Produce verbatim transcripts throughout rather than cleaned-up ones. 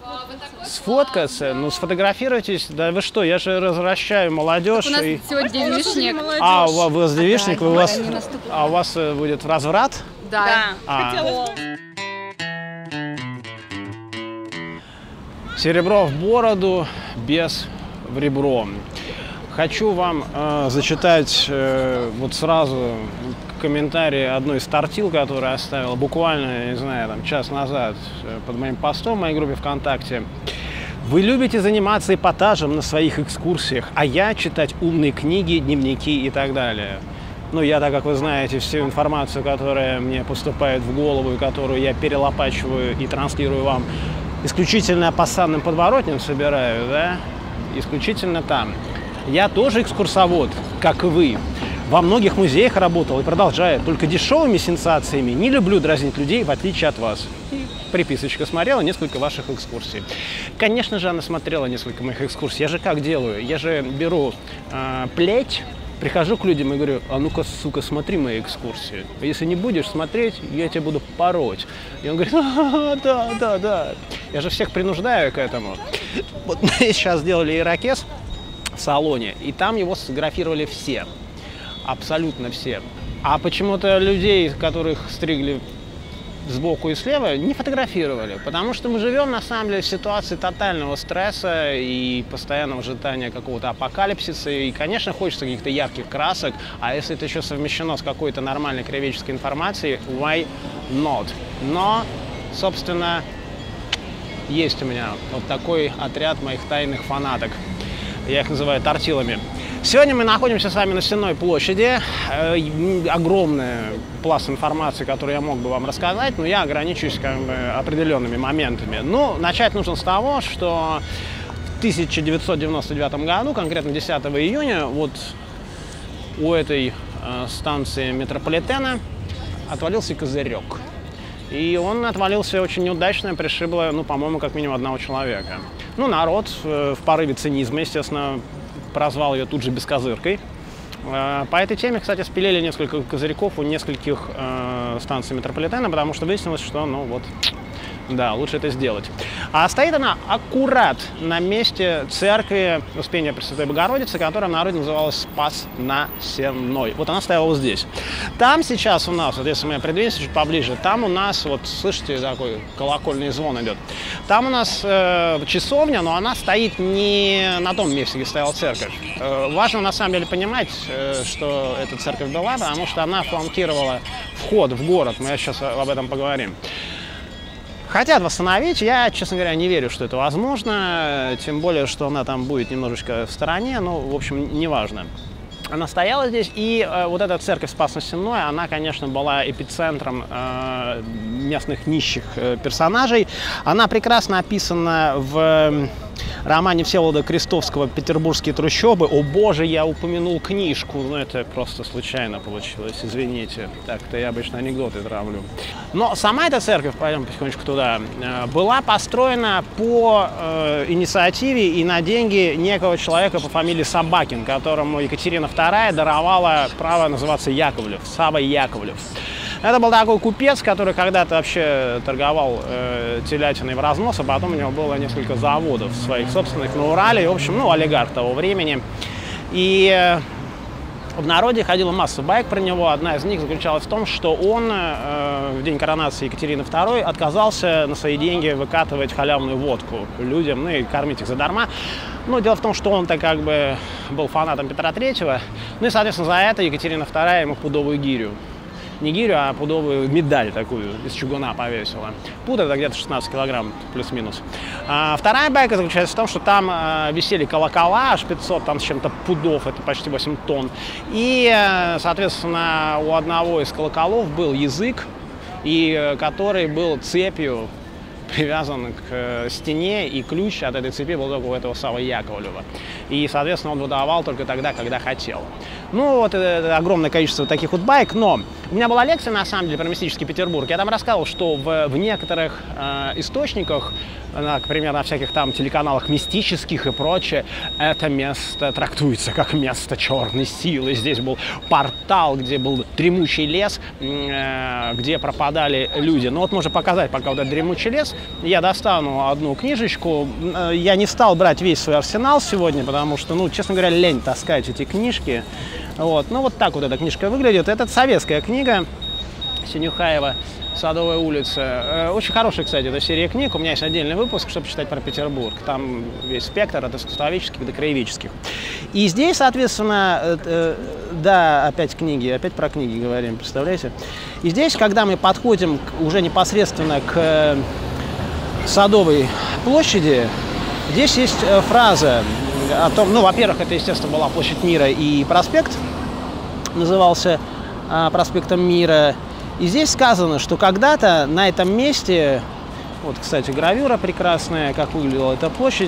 Сфоткаться? Ну, сфотографируйтесь. Да вы что, я же развращаю молодежь. Так у нас и... сегодня девичник. А, у вас девичник, да, вы у вас... да, а у вас будет разврат? Да. Да. А. Хотелось бы. Серебро в бороду, без в ребро. Хочу вам э, зачитать э, вот сразу комментарий одной из тортил, которую оставила буквально, не знаю, там, час назад э, под моим постом в моей группе ВКонтакте. Вы любите заниматься эпатажем на своих экскурсиях, а я читать умные книги, дневники и так далее. Ну, я, так как вы знаете, всю информацию, которая мне поступает в голову и которую я перелопачиваю и транслирую вам, исключительно по санным подворотням собираю, да, исключительно там. Я тоже экскурсовод, как и вы. Во многих музеях работал и продолжаю, только дешевыми сенсациями. Не люблю дразнить людей, в отличие от вас. И приписочка: смотрела несколько ваших экскурсий. Конечно же, она смотрела несколько моих экскурсий. Я же как делаю? Я же беру э, плеть, прихожу к людям и говорю: а ну-ка, сука, смотри мои экскурсии. Если не будешь смотреть, я тебя буду пороть. И он говорит: а, да, да, да. Я же всех принуждаю к этому. Вот мы сейчас сделали ирокез в салоне, и там его сфотографировали все. Абсолютно все. А почему-то людей, которых стригли сбоку и слева, не фотографировали. Потому что мы живем, на самом деле, в ситуации тотального стресса и постоянного ожидания какого-то апокалипсиса. И, конечно, хочется каких-то ярких красок. А если это еще совмещено с какой-то нормальной краеведческой информацией, why not? Но, собственно, есть у меня вот такой отряд моих тайных фанаток. Я их называю тортилами. Сегодня мы находимся с вами на Сенной площади. Огромный пласт информации, который я мог бы вам рассказать, но я ограничусь как бы определенными моментами. Ну, начать нужно с того, что в тысяча девятьсот девяносто девятом году, конкретно десятого июня, вот у этой станции метрополитена отвалился козырек. И он отвалился очень неудачно, пришибло, ну, по-моему, как минимум одного человека. Ну, народ в порыве цинизма, естественно, прозвал ее тут же бескозыркой. По этой теме, кстати, спилили несколько козырьков у нескольких э, станций метрополитена, потому что выяснилось, что, ну, вот, да, лучше это сделать. А стоит она аккурат на месте церкви Успения Пресвятой Богородицы, которая в народе называлась Спас-на-Сенной. Вот она стояла вот здесь. Там сейчас у нас, вот если мы придвинемся чуть поближе, там у нас, вот слышите, такой колокольный звон идет. Там у нас э, часовня, но она стоит не на том месте, где стояла церковь. Э, важно на самом деле понимать, э, что эта церковь была, потому что она фланкировала вход в город. Мы сейчас об этом поговорим. Хотят восстановить, я, честно говоря, не верю, что это возможно, тем более, что она там будет немножечко в стороне, ну, в общем, неважно. Она стояла здесь, и э, вот эта церковь Спас-на-Сенной, она, конечно, была эпицентром э, местных нищих э, персонажей. Она прекрасно описана в э, романе Всеволода Крестовского «Петербургские трущобы». О боже, я упомянул книжку, но это просто случайно получилось, извините. Так-то я обычно анекдоты травлю. Но сама эта церковь, пойдем потихонечку туда, э, была построена по э, инициативе и на деньги некого человека по фамилии Собакин, которому Екатерина вторая даровала право называться Яковлев, Сава Яковлев. Это был такой купец, который когда-то вообще торговал э, телятиной в разнос, а потом у него было несколько заводов своих собственных на Урале. И, в общем, ну, олигарх того времени. И э, в народе ходила масса байк про него. Одна из них заключалась в том, что он э, в день коронации Екатерины второй отказался на свои деньги выкатывать халявную водку людям, ну и кормить их задарма. Ну, дело в том, что он-то как бы был фанатом Петра третьего. Ну и, соответственно, за это Екатерина вторая ему пудовую гирю. Не гирю, а пудовую медаль такую из чугуна повесила. Пуд — это где-то шестнадцать килограмм, плюс-минус. А вторая байка заключается в том, что там а, висели колокола, аж пятьсот там с чем-то пудов, это почти восемь тонн. И, соответственно, у одного из колоколов был язык, и который был цепью привязан к стене, и ключ от этой цепи был только у этого Савы Яковлева. И, соответственно, он выдавал только тогда, когда хотел. Ну, вот это огромное количество таких вот байк, но у меня была лекция, на самом деле, про мистический Петербург. Я там рассказывал, что в, в некоторых э, источниках, например, на всяких там телеканалах мистических и прочее, это место трактуется как место черной силы. Здесь был портал, где был дремучий лес, э, где пропадали люди. Ну вот можно показать пока вот этот дремучий лес. я достану одну книжечку. Я не стал брать весь свой арсенал сегодня, потому что, ну, честно говоря, лень таскать эти книжки. Вот. Ну, вот так вот эта книжка выглядит. Это советская книга Синюхаева «Садовая улица». Очень хорошая, кстати, эта серия книг. У меня есть отдельный выпуск, чтобы читать про Петербург. Там весь спектр от искусствоведческих до краеведческих. И здесь, соответственно, да, опять книги, опять про книги говорим, представляете? И здесь, когда мы подходим уже непосредственно к Садовой площади, здесь есть фраза о том, ну, во-первых, это, естественно, была площадь Мира и проспект, назывался проспектом Мира. И здесь сказано, что когда-то на этом месте, вот, кстати, гравюра прекрасная, как выглядела эта площадь.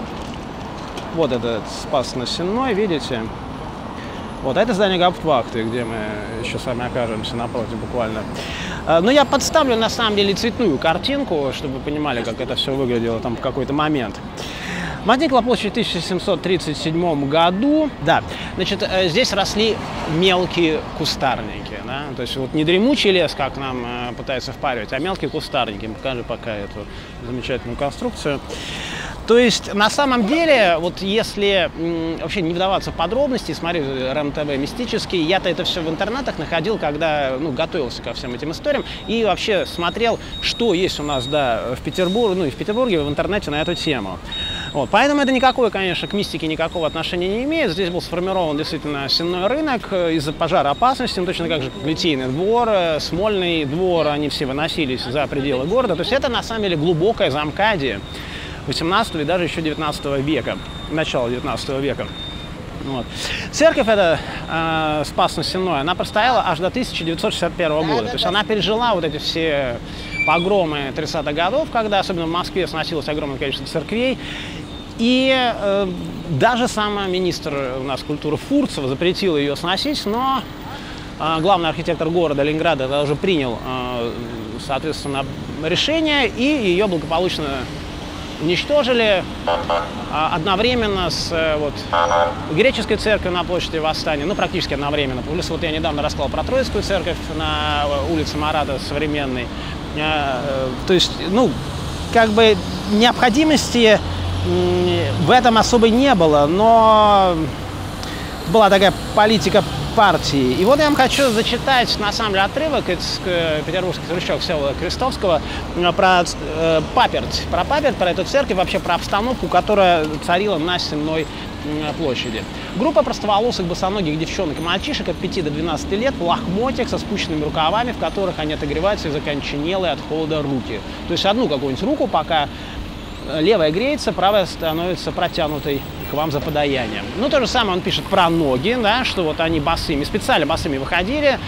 Вот этот Спас на Сенной, видите? Вот, а это здание гауптвахты, где мы еще с вами окажемся напротив буквально. Но я подставлю, на самом деле, цветную картинку, чтобы вы понимали, как это все выглядело там в какой-то момент. Возникла площадь в тысяча семьсот тридцать седьмом году. Да, значит, здесь росли мелкие кустарники. Да? То есть вот не дремучий лес, как нам э, пытаются впаривать, а мелкие кустарники. Покажу пока эту замечательную конструкцию. То есть, на самом деле, вот если м, вообще не вдаваться в подробности, смотри, РЕН-ТВ мистический, я-то это все в интернетах находил, когда, ну, готовился ко всем этим историям, и вообще смотрел, что есть у нас, да, в Петербурге, ну, и в Петербурге, в интернете на эту тему. Вот, поэтому это никакое, конечно, к мистике никакого отношения не имеет. Здесь был сформирован действительно сенной рынок из-за пожароопасности, ну, точно так же, как Литейный двор, Смольный двор, они все выносились за пределы города. То есть это, на самом деле, глубокое замкадие восемнадцатого и даже еще девятнадцатого века, начала девятнадцатого века. Вот. Церковь эта, э, Спас-на-Сенной, она простояла аж до тысяча девятьсот шестьдесят первого года. То есть она пережила вот эти все погромы тридцатых годов, когда особенно в Москве сносилось огромное количество церквей. И э, даже сам министр у нас культуры Фурцева запретил ее сносить, но э, главный архитектор города Ленинграда уже принял, э, соответственно, решение, и ее благополучно уничтожили одновременно с вот, греческой церковью на площади Восстания, ну, практически одновременно. Плюс вот я недавно рассказал про Троицкую церковь на улице Марата современной. То есть, ну, как бы необходимости в этом особо не было, но была такая политика партии. И вот я вам хочу зачитать, на самом деле, отрывок из петербургских хрущевок Всеволода Крестовского про э, паперть, про паперть, про эту церковь, вообще про обстановку, которая царила на Сенной площади. Группа простоволосых босоногих девчонок и мальчишек от пяти до двенадцати лет в лохмотьях со спущенными рукавами, в которых они отогреваются из оконченелые от холода руки. То есть одну какую-нибудь руку, пока левая греется, правая становится протянутой к вам за подаянием. Ну, то же самое он пишет про ноги, да, что вот они босыми, специально босыми выходили.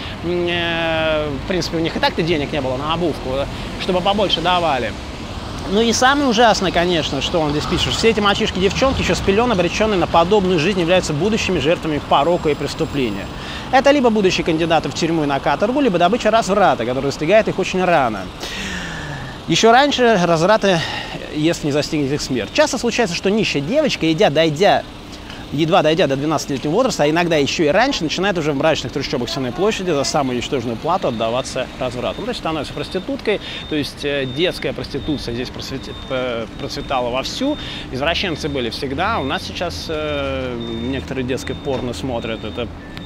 В принципе, у них и так-то денег не было на обувку, чтобы побольше давали. Ну и самое ужасное, конечно, что он здесь пишет. Все эти мальчишки и девчонки еще с пелен, обреченные на подобную жизнь, являются будущими жертвами порока и преступления. Это либо будущие кандидаты в тюрьму и на каторгу, либо добыча разврата, который достигает их очень рано. Еще раньше разврата, если не застигнет их смерть. Часто случается, что нищая девочка, идя, дойдя, едва дойдя до двенадцатилетнего возраста, а иногда еще и раньше, начинает уже в мрачных трущобах Сенной площади за самую ничтожную плату отдаваться разврату. Ну, то есть становится проституткой, то есть детская проституция здесь процветала вовсю, извращенцы были всегда. У нас сейчас э, некоторые детское порно смотрят, это,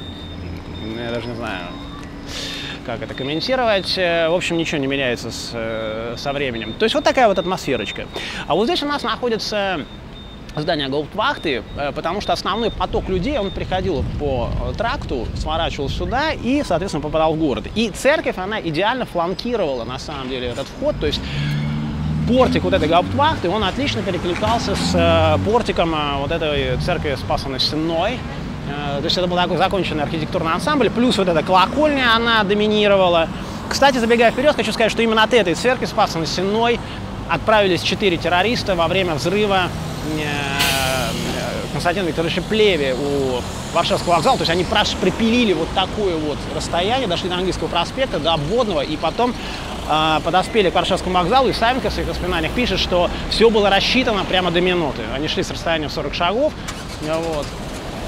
я даже не знаю, как это комментировать. В общем, ничего не меняется с, со временем. То есть вот такая вот атмосферочка. А вот здесь у нас находится здание гауптвахты, потому что основной поток людей, он приходил по тракту, сворачивал сюда и, соответственно, попадал в город. И церковь, она идеально фланкировала, на самом деле, этот вход. То есть портик вот этой гауптвахты, он отлично перекликался с портиком вот этой церкви Спаса-на-Сенной. То есть это был такой законченный архитектурный ансамбль, плюс вот эта колокольня, она доминировала. Кстати, забегая вперед, хочу сказать, что именно от этой церкви Спаса-на-Сенной отправились четыре террориста во время взрыва Константина Викторовича Плеве у Варшавского вокзала. То есть они припилили вот такое вот расстояние, дошли до Английского проспекта, до Обводного, и потом э, подоспели к Варшавскому вокзалу. И Савенко в своих воспоминаниях пишет, что все было рассчитано прямо до минуты. Они шли с расстоянием сорок шагов. Вот.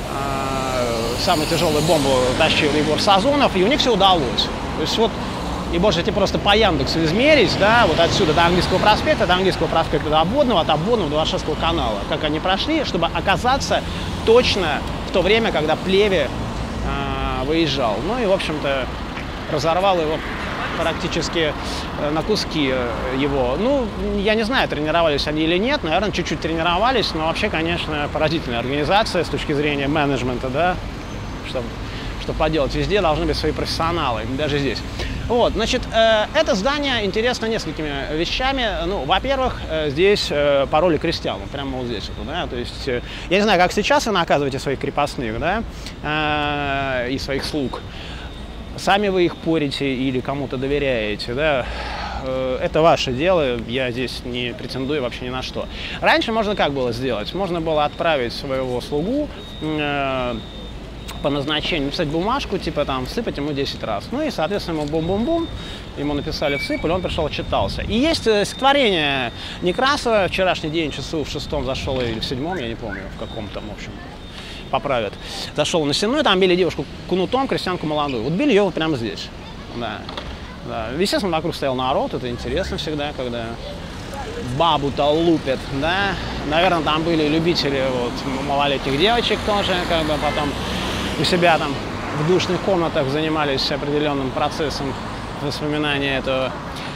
Самую тяжелую бомбу тащил Егор Сазонов, и у них все удалось. То есть вот и можете просто по Яндексу измерить, да, вот отсюда до Английского проспекта, до Английского проспекта до Обводного, от Обводного до Варшавского канала, как они прошли, чтобы оказаться точно в то время, когда Плеве э, выезжал. Ну и, в общем-то, разорвал его практически на куски его. Ну, я не знаю, тренировались они или нет, наверное, чуть-чуть тренировались, но вообще, конечно, поразительная организация с точки зрения менеджмента, да, что, что поделать. Везде должны быть свои профессионалы, даже здесь. Вот, значит, э, это здание интересно несколькими вещами. Ну, во-первых, э, здесь э, пароли крестьян, прямо вот здесь, вот, да, то есть, э, я не знаю, как сейчас вы наказываете своих крепостных, да, э, и своих слуг. Сами вы их порите или кому-то доверяете, да, это ваше дело, я здесь не претендую вообще ни на что. Раньше можно как было сделать? Можно было отправить своего слугу э, по назначению, написать бумажку, типа там, всыпать ему десять раз. Ну и, соответственно, ему бум-бум-бум, ему написали всыпали, он пришел, отчитался. И есть стихотворение Некрасова, вчерашний день, часу в шестом зашел, или в седьмом, я не помню, в каком-то, в общем, поправят. Зашел на стену, и там били девушку кнутом, крестьянку молодую. Вот били ее вот прямо здесь. Да. Да. Естественно, вокруг стоял народ, это интересно всегда, когда бабу-то лупят, да. Наверное, там были любители вот, малолетних девочек тоже, как бы потом у себя там в душных комнатах занимались определенным процессом воспоминания этого.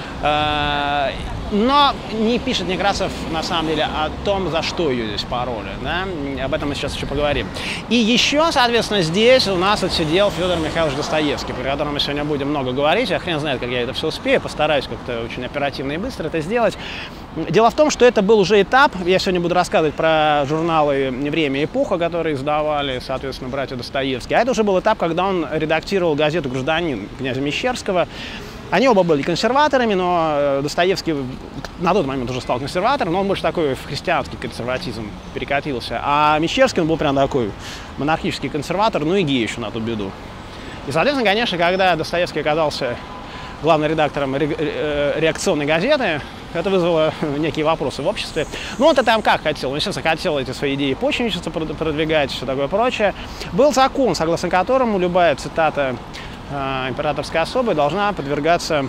Но не пишет Некрасов, на самом деле, о том, за что ее здесь пароли. Да? Об этом мы сейчас еще поговорим. И еще, соответственно, здесь у нас отсидел Федор Михайлович Достоевский, про которого мы сегодня будем много говорить. Я хрен знает, как я это все успею. Постараюсь как-то очень оперативно и быстро это сделать. Дело в том, что это был уже этап. Я сегодня буду рассказывать про журналы «Время и эпоха», которые издавали, соответственно, братья Достоевские. А это уже был этап, когда он редактировал газету «Гражданин» князя Мещерского. Они оба были консерваторами, но Достоевский на тот момент уже стал консерватором, но он больше такой в христианский консерватизм перекатился. А Мещерский он был прям такой монархический консерватор, ну и гей еще на ту беду. И, соответственно, конечно, когда Достоевский оказался главным редактором ре реакционной газеты, это вызвало некие вопросы в обществе. Ну, он-то там как хотел? Он, естественно, хотел эти свои идеи почвенничества продвигать, все такое прочее. Был закон, согласно которому любая цитата императорской особы должна подвергаться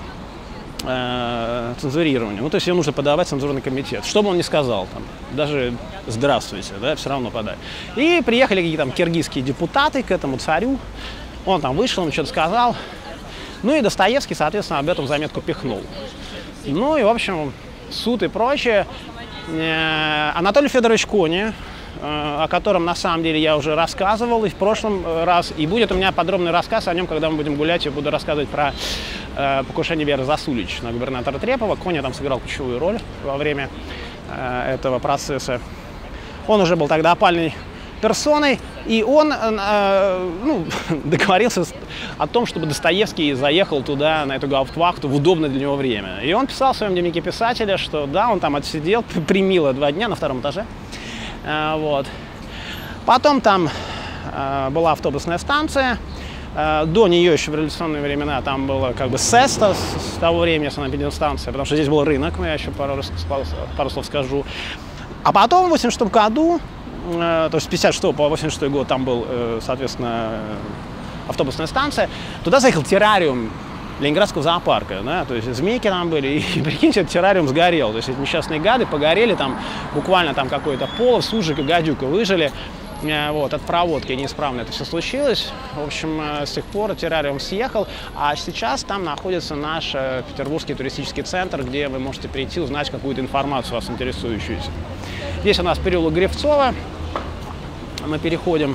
э, цензурированию. Ну, то есть ее нужно подавать в цензурный комитет. Что бы он ни сказал, там, даже «здравствуйте», да, все равно подай. И приехали какие-то там киргизские депутаты к этому царю. Он там вышел, он что-то сказал. Ну и Достоевский, соответственно, об этом заметку пихнул. Ну и, в общем, суд и прочее. Э, Анатолий Федорович Кони, о котором, на самом деле, я уже рассказывал и в прошлом раз. И будет у меня подробный рассказ о нем, когда мы будем гулять. Я буду рассказывать про э, покушение Веры Засулич на губернатора Трепова. Коня там сыграл ключевую роль во время э, этого процесса. Он уже был тогда опальной персоной. И он э, ну, договорился о том, чтобы Достоевский заехал туда, на эту гауптвахту, в удобное для него время. И он писал в своем дневнике писателя, что да, он там отсидел, примило два дня на втором этаже. Вот. Потом там э, была автобусная станция. Э, до нее еще в революционные времена там было как бы СЭСТа с, с того времени, санэпидемстанция, потому что здесь был рынок, я еще пару, пару слов скажу. А потом в восемьдесят шестом году, э, то есть с пятьдесят шестого по восемьдесят шестой год там был, э, соответственно, автобусная станция. Туда заехал террариум Ленинградского зоопарка, да, то есть змейки там были, и, прикиньте, этот террариум сгорел, то есть эти несчастные гады погорели, там буквально там какой-то полов, сужик и гадюка выжили, вот, от проводки неисправно это все случилось. В общем, с тех пор террариум съехал, а сейчас там находится наш петербургский туристический центр, где вы можете прийти, узнать какую-то информацию вас интересующуюся. Здесь у нас переулок Гривцова, мы переходим.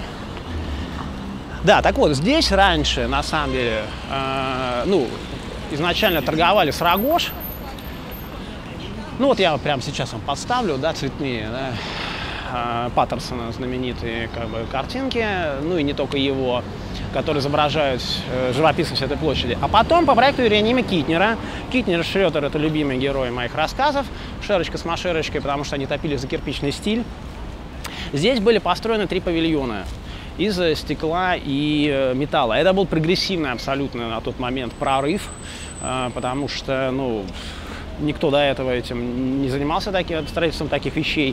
Да, так вот, здесь раньше, на самом деле, э, ну, изначально торговали с рогож. Ну, вот я прямо сейчас вам подставлю, да, цветные, да, э, Паттерсона знаменитые, как бы, картинки, ну, и не только его, которые изображают э, живописность этой площади. А потом по проекту Иеронима Китнера. Китнер и Шрёдер — это любимые герои моих рассказов. Шерочка с Машерочкой, потому что они топили за кирпичный стиль. Здесь были построены три павильона из стекла и металла. Это был прогрессивный абсолютно на тот момент прорыв, потому что, ну, никто до этого этим не занимался таким, строительством таких вещей.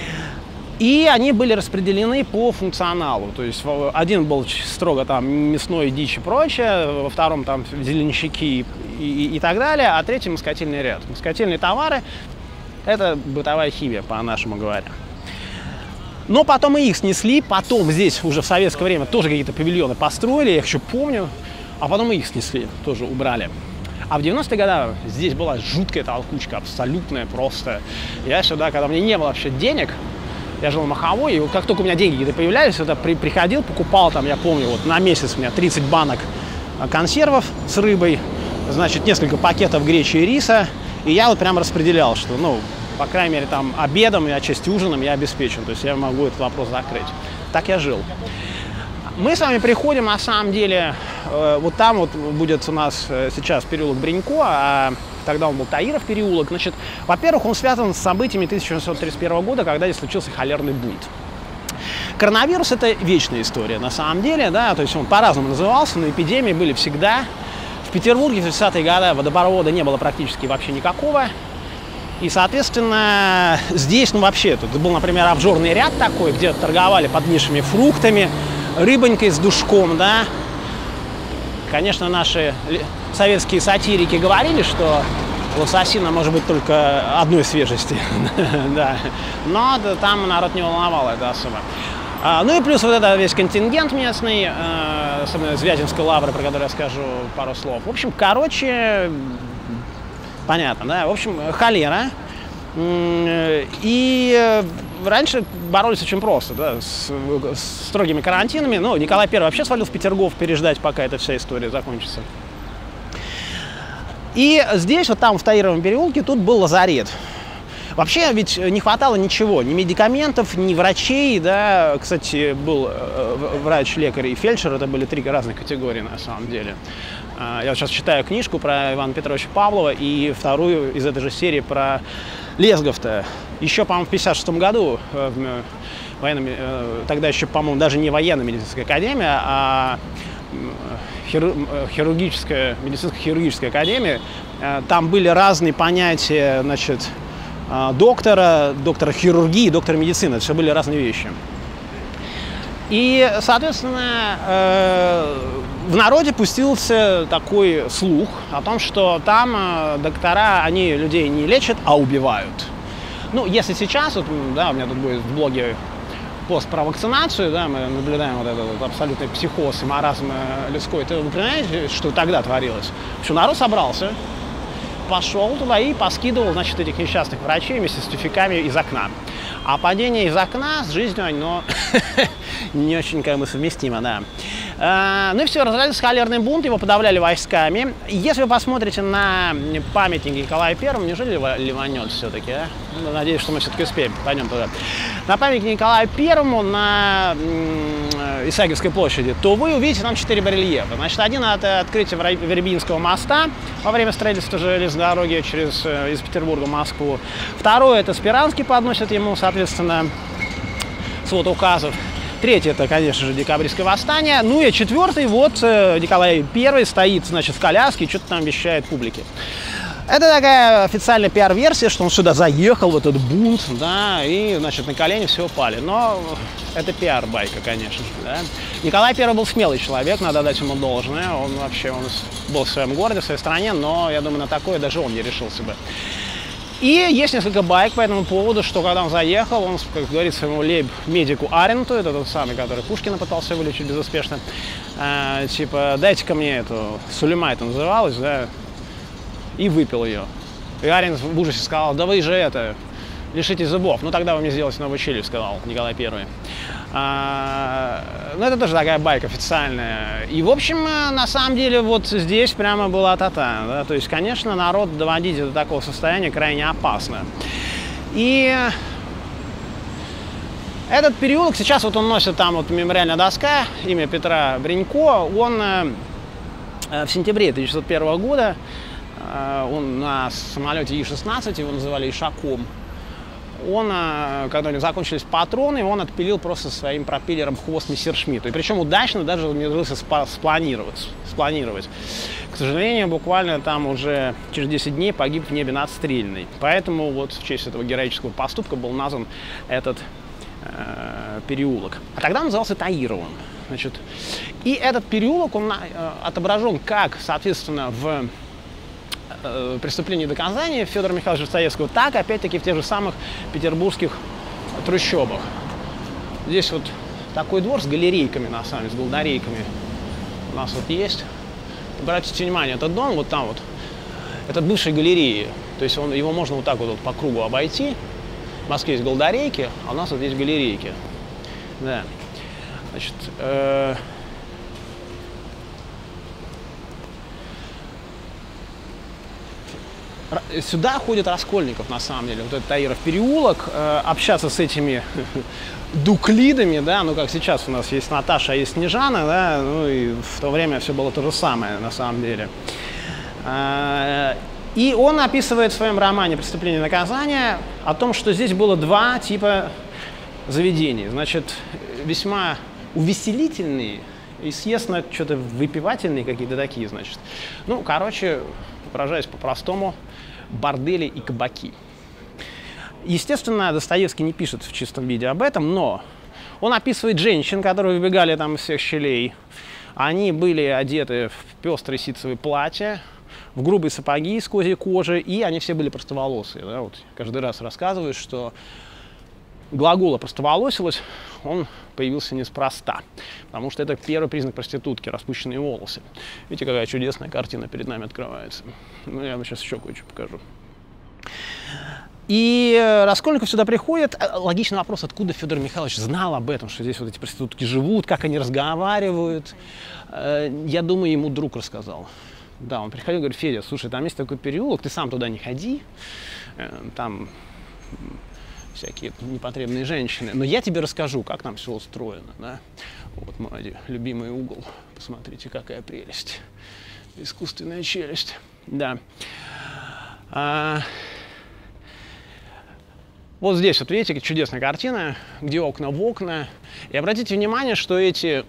И они были распределены по функционалу. То есть один был строго там мясной, дичь и прочее, во втором там зеленщики и, и так далее, а третий москотельный ряд. Москотельные товары – это бытовая химия, по-нашему говоря. Но потом и их снесли, потом здесь уже в советское время тоже какие-то павильоны построили, я их еще помню, а потом и их снесли, тоже убрали. А в девяностые годы здесь была жуткая толкучка, абсолютная просто. Я сюда, когда у меня не было вообще денег, я жил в Маховой, и как только у меня деньги где-то появлялись, сюда при, приходил, покупал там, я помню, вот на месяц у меня тридцать банок консервов с рыбой, значит, несколько пакетов гречи и риса, и я вот прям распределял, что, ну, по крайней мере, там обедом и отчасти ужином я обеспечен, то есть я могу этот вопрос закрыть. Так я жил. Мы с вами приходим, на самом деле, э, вот там вот будет у нас сейчас переулок Бринько, а тогда он был Таиров переулок. Значит, во-первых, он связан с событиями тысяча восемьсот тридцать первого года, когда здесь случился холерный бунт. Коронавирус – это вечная история, на самом деле, да, то есть он по-разному назывался, но эпидемии были всегда. В Петербурге в тридцатые годы водопровода не было практически вообще никакого. И, соответственно, здесь, ну, вообще, тут был, например, обжорный ряд такой, где торговали под нишами фруктами, рыбонькой с душком, да. Конечно, наши советские сатирики говорили, что лососина может быть только одной свежести, да. Но там народ не волновал это особо. Ну и плюс вот это весь контингент местный, особенно из Вяземской лавры, про который я скажу пару слов. В общем, короче, понятно, да. В общем, холера. И раньше боролись очень просто, да, с, с строгими карантинами. Ну, Николай Первый вообще свалил в Петергоф переждать, пока эта вся история закончится. И здесь, вот там, в Таировом переулке, тут был лазарет. Вообще ведь не хватало ничего, ни медикаментов, ни врачей, да. Кстати, был врач, лекарь и фельдшер, это были три разных категории на самом деле. Я вот сейчас читаю книжку про Ивана Петровича Павлова и вторую из этой же серии про Лесгов-то. Еще, по-моему, в пятьдесят шестом году в военном, тогда еще, по-моему, даже не военная медицинская академия, а хирургическая, медицинско-хирургическая академия. Там были разные понятия, значит, доктора, доктора хирургии, доктора медицины. Это все были разные вещи. И, соответственно, в народе пустился такой слух о том, что там доктора, они людей не лечат, а убивают. Ну, если сейчас, вот, да, у меня тут будет в блоге пост про вакцинацию, да, мы наблюдаем вот этот вот абсолютный психоз и маразм людской, то вы понимаете, что тогда творилось? Что народ собрался, пошел туда и поскидывал, значит, этих несчастных врачей вместе с тюфяками из окна. А падение из окна с жизнью, оно не очень, как бы, совместимо, да. А, ну и все, разразился холерный бунт, его подавляли войсками. Если вы посмотрите на памятник Николаю Первому, неужели ливанет все-таки, а? Ну, надеюсь, что мы все-таки успеем, пойдем туда. На памятник Николаю Первому на Исаакиевской площади, то вы увидите там четыре барельефа. Значит, один от открытия Вербинского моста во время строительства железной дороги через, из Петербурга в Москву. Второй — это Спиранский подносит ему, соответственно, свод указов. Третий — это, конечно же, декабристское восстание. Ну и четвертый, вот Николай Первый стоит, значит, в коляске и что-то там вещает публике. Это такая официальная пиар-версия, что он сюда заехал, в этот бунт, да, и, значит, на колени все упали. Но это пиар-байка, конечно же, да. Николай Первый был смелый человек, надо дать ему должное. Он вообще он был в своем городе, в своей стране, но, я думаю, на такое даже он не решился бы. И есть несколько байк по этому поводу, что когда он заехал, он, как говорится, своему лейб-медику Аренту, это тот самый, который Пушкина пытался вылечить безуспешно, э, типа, дайте-ка мне эту, Сулейма это называлось, да, и выпил ее. И Арент в ужасе сказал: да вы же это, лишитесь зубов. Ну тогда вы мне сделаете новую челюсть, сказал Николай Первый. А, ну это тоже такая байка официальная. И в общем, на самом деле, вот здесь прямо была та-та. Да? То есть, конечно, народ доводить до такого состояния крайне опасно. И этот переулок, сейчас вот он носит там вот мемориальная доска, имя Петра Бринько. Он в сентябре тысяча девятьсот первого года, он на самолете И шестнадцать, его называли Ишаком. Он, когда у него закончились патроны, он отпилил просто своим пропеллером хвост Мессершмитту. И причем удачно даже умудрился спланировать, спланировать. К сожалению, буквально там уже через десять дней погиб в небе надстрельный. Поэтому вот в честь этого героического поступка был назван этот э, переулок. А тогда он назывался Таировым. Значит, и этот переулок, он э, отображен как, соответственно, в э, «Преступление и доказания» Федора Михайловича Достоевского, так, опять-таки, в тех же самых петербургских трущобах. Здесь вот такой двор с галерейками, на самом деле, с голдарейками у нас вот есть. Обратите внимание, этот дом вот там вот, это бывшие галереи. То есть он, его можно вот так вот, вот по кругу обойти. В Москве есть голдарейки, а у нас вот есть галерейки. Да. Значит, э сюда ходит Раскольников, на самом деле, вот этот Таиров переулок, э, общаться с этими дуклидами, да, ну как сейчас у нас есть Наташа, а есть Снежана, да, ну и в то время все было то же самое, на самом деле. Э, и он описывает в своем романе «Преступление и наказание» о том, что здесь было два типа заведений, значит, весьма увеселительные и, естественно, что-то выпивательные какие-то такие, значит. Ну, короче, выражаясь по-простому, бордели и кабаки. Естественно, Достоевский не пишет в чистом виде об этом, но он описывает женщин, которые выбегали там из всех щелей. Они были одеты в пестрые ситцевые платья, в грубые сапоги из козьей кожи, и они все были простоволосые. Да? Вот каждый раз рассказывают, что глагол «опростоволосилась» он появился неспроста, потому что это первый признак проститутки — распущенные волосы. Видите, какая чудесная картина перед нами открывается. Ну, я вам сейчас еще кое-что покажу. И Раскольников сюда приходит. Логичный вопрос, откуда Федор Михайлович знал об этом, что здесь вот эти проститутки живут, как они разговаривают. Я думаю, ему друг рассказал. Да, он приходил и говорит: Федя, слушай, там есть такой переулок, ты сам туда не ходи, там всякие непотребные женщины. Но я тебе расскажу, как там все устроено. Да? Вот мой любимый угол. Посмотрите, какая прелесть. Искусственная челюсть. Да. А... Вот здесь, вот видите, чудесная картина, где окна в окна. И обратите внимание, что эти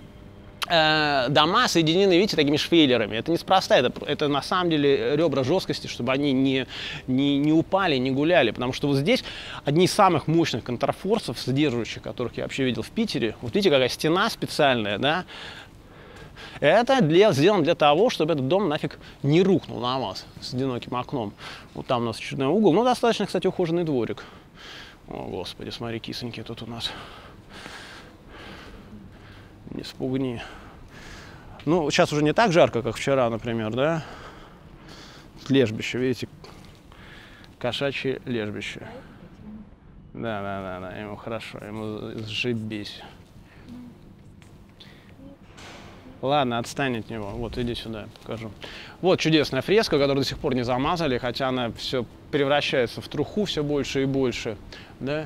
дома соединены, видите, такими швеллерами. Это неспроста, это, это на самом деле ребра жесткости, чтобы они не, не, не упали, не гуляли. Потому что вот здесь одни из самых мощных контрфорсов, сдерживающих, которых я вообще видел в Питере. Вот видите, какая стена специальная, да? Это для, сделано для того, чтобы этот дом нафиг не рухнул на вас с одиноким окном. Вот там у нас очередной угол. Ну, достаточно, кстати, ухоженный дворик. О, Господи, смотри, кисоньки тут у нас. Не спугни. Ну, сейчас уже не так жарко, как вчера, например, да? Лежбище, видите? Кошачье лежбище. Да, да, да, да, ему хорошо, ему сшибись. Ладно, отстань от него. Вот, иди сюда, покажу. Вот чудесная фреска, которую до сих пор не замазали, хотя она все превращается в труху все больше и больше, да?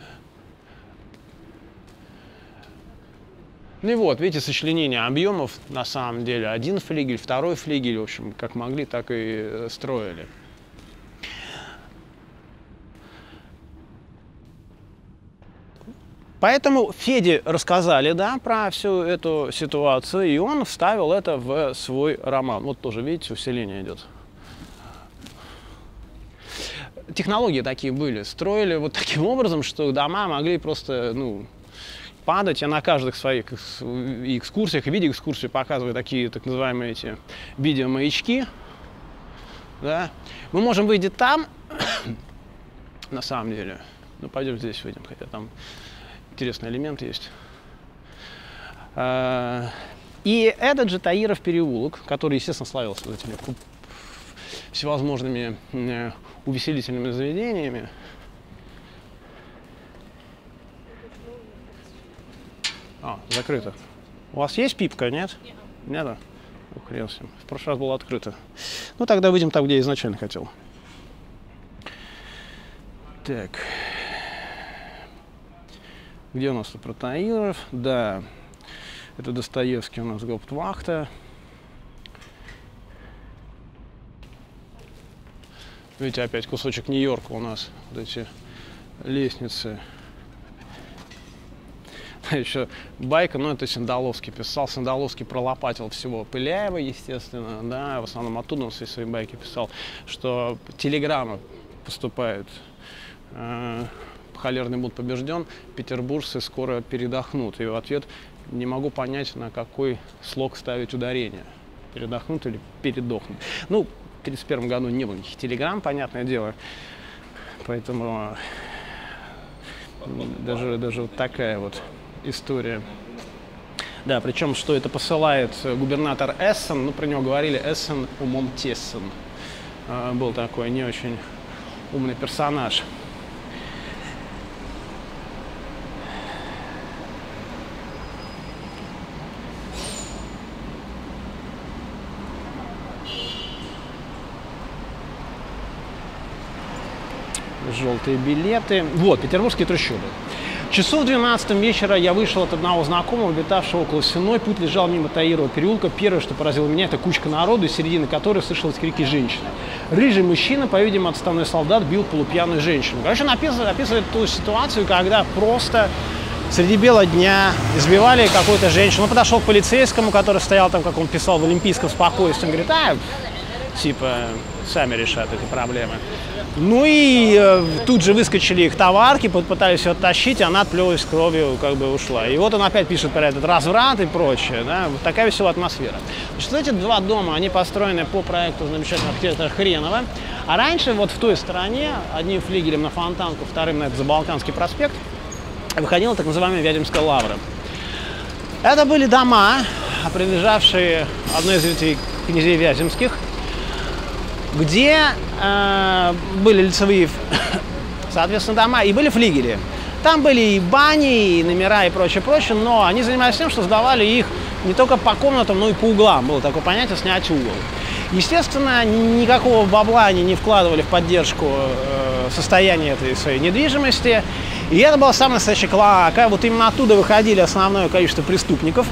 Ну и вот, видите, сочленение объемов, на самом деле, один флигель, второй флигель, в общем, как могли, так и строили. Поэтому Феде рассказали, да, про всю эту ситуацию, и он вставил это в свой роман. Вот тоже, видите, усиление идет. Технологии такие были. Строили вот таким образом, что дома могли просто, ну, падать. Я на каждых своих экскурсиях и видеоэкскурсиях показываю такие так называемые эти видеомаячки. Да. Мы можем выйти там, на самом деле. Ну, пойдем здесь выйдем, хотя там интересный элемент есть. И этот же Таиров переулок, который, естественно, славился вот этими всевозможными увеселительными заведениями. А, закрыто. У вас есть пипка, нет? Нет. Нет? Ну, хрен с ним. В прошлый раз было открыто. Ну, тогда выйдем там, где я изначально хотел. Так. Где у нас тут про Таиров? Да. Это Достоевский у нас, гауптвахта. Видите, опять кусочек Нью-Йорка у нас. Вот эти лестницы. Еще байка, ну это Сандаловский писал. Сандаловский пролопатил всего Пыляева, естественно, да, в основном оттуда он все свои байки писал, что телеграмма поступает, э, холерный бунт побежден, петербуржцы скоро передохнут. И в ответ не могу понять, на какой слог ставить ударение. Передохнут или передохнут. Ну, тридцать первом году не было никаких телеграмм, понятное дело. Поэтому даже, даже вот такая вот история. Да, причем, что это посылает губернатор Эссен, ну, про него говорили, Эссен умом тесен. Был такой не очень умный персонаж. Желтые билеты. Вот, петербургские трущобы. Часов в двенадцатом вечера я вышел от одного знакомого, обитавшего около Сенной. Путь лежал мимо Таирова переулка. Первое, что поразило меня, это кучка народу, из середины которой слышалось крики женщины. Рыжий мужчина, по-видимому, отставной солдат, бил полупьяную женщину. Короче, он описывает, описывает ту ситуацию, когда просто среди бела дня избивали какую-то женщину. Он подошел к полицейскому, который стоял там, как он писал, в олимпийском спокойствии. Он говорит, а, типа, сами решат эти проблемы. Ну и э, тут же выскочили их товарки, пытались ее оттащить, и она, отплевываясь кровью, как бы ушла. И вот он опять пишет про этот разврат и прочее. Да? Вот такая веселая атмосфера. Значит, эти два дома, они построены по проекту замечательного архитектора Хренова. А раньше вот в той стороне, одним флигелем на Фонтанку, вторым на этот Забалканский проспект, выходила так называемая Вяземская лавра. Это были дома, принадлежавшие одной из ветвей князей Вяземских, где э, были лицевые, соответственно, дома, и были флигели. Там были и бани, и номера, и прочее, прочее, но они занимались тем, что сдавали их не только по комнатам, но и по углам. Было такое понятие «снять угол». Естественно, никакого бабла они не вкладывали в поддержку э, состояния этой своей недвижимости. И это была самая настоящая клоака. Вот именно оттуда выходили основное количество преступников.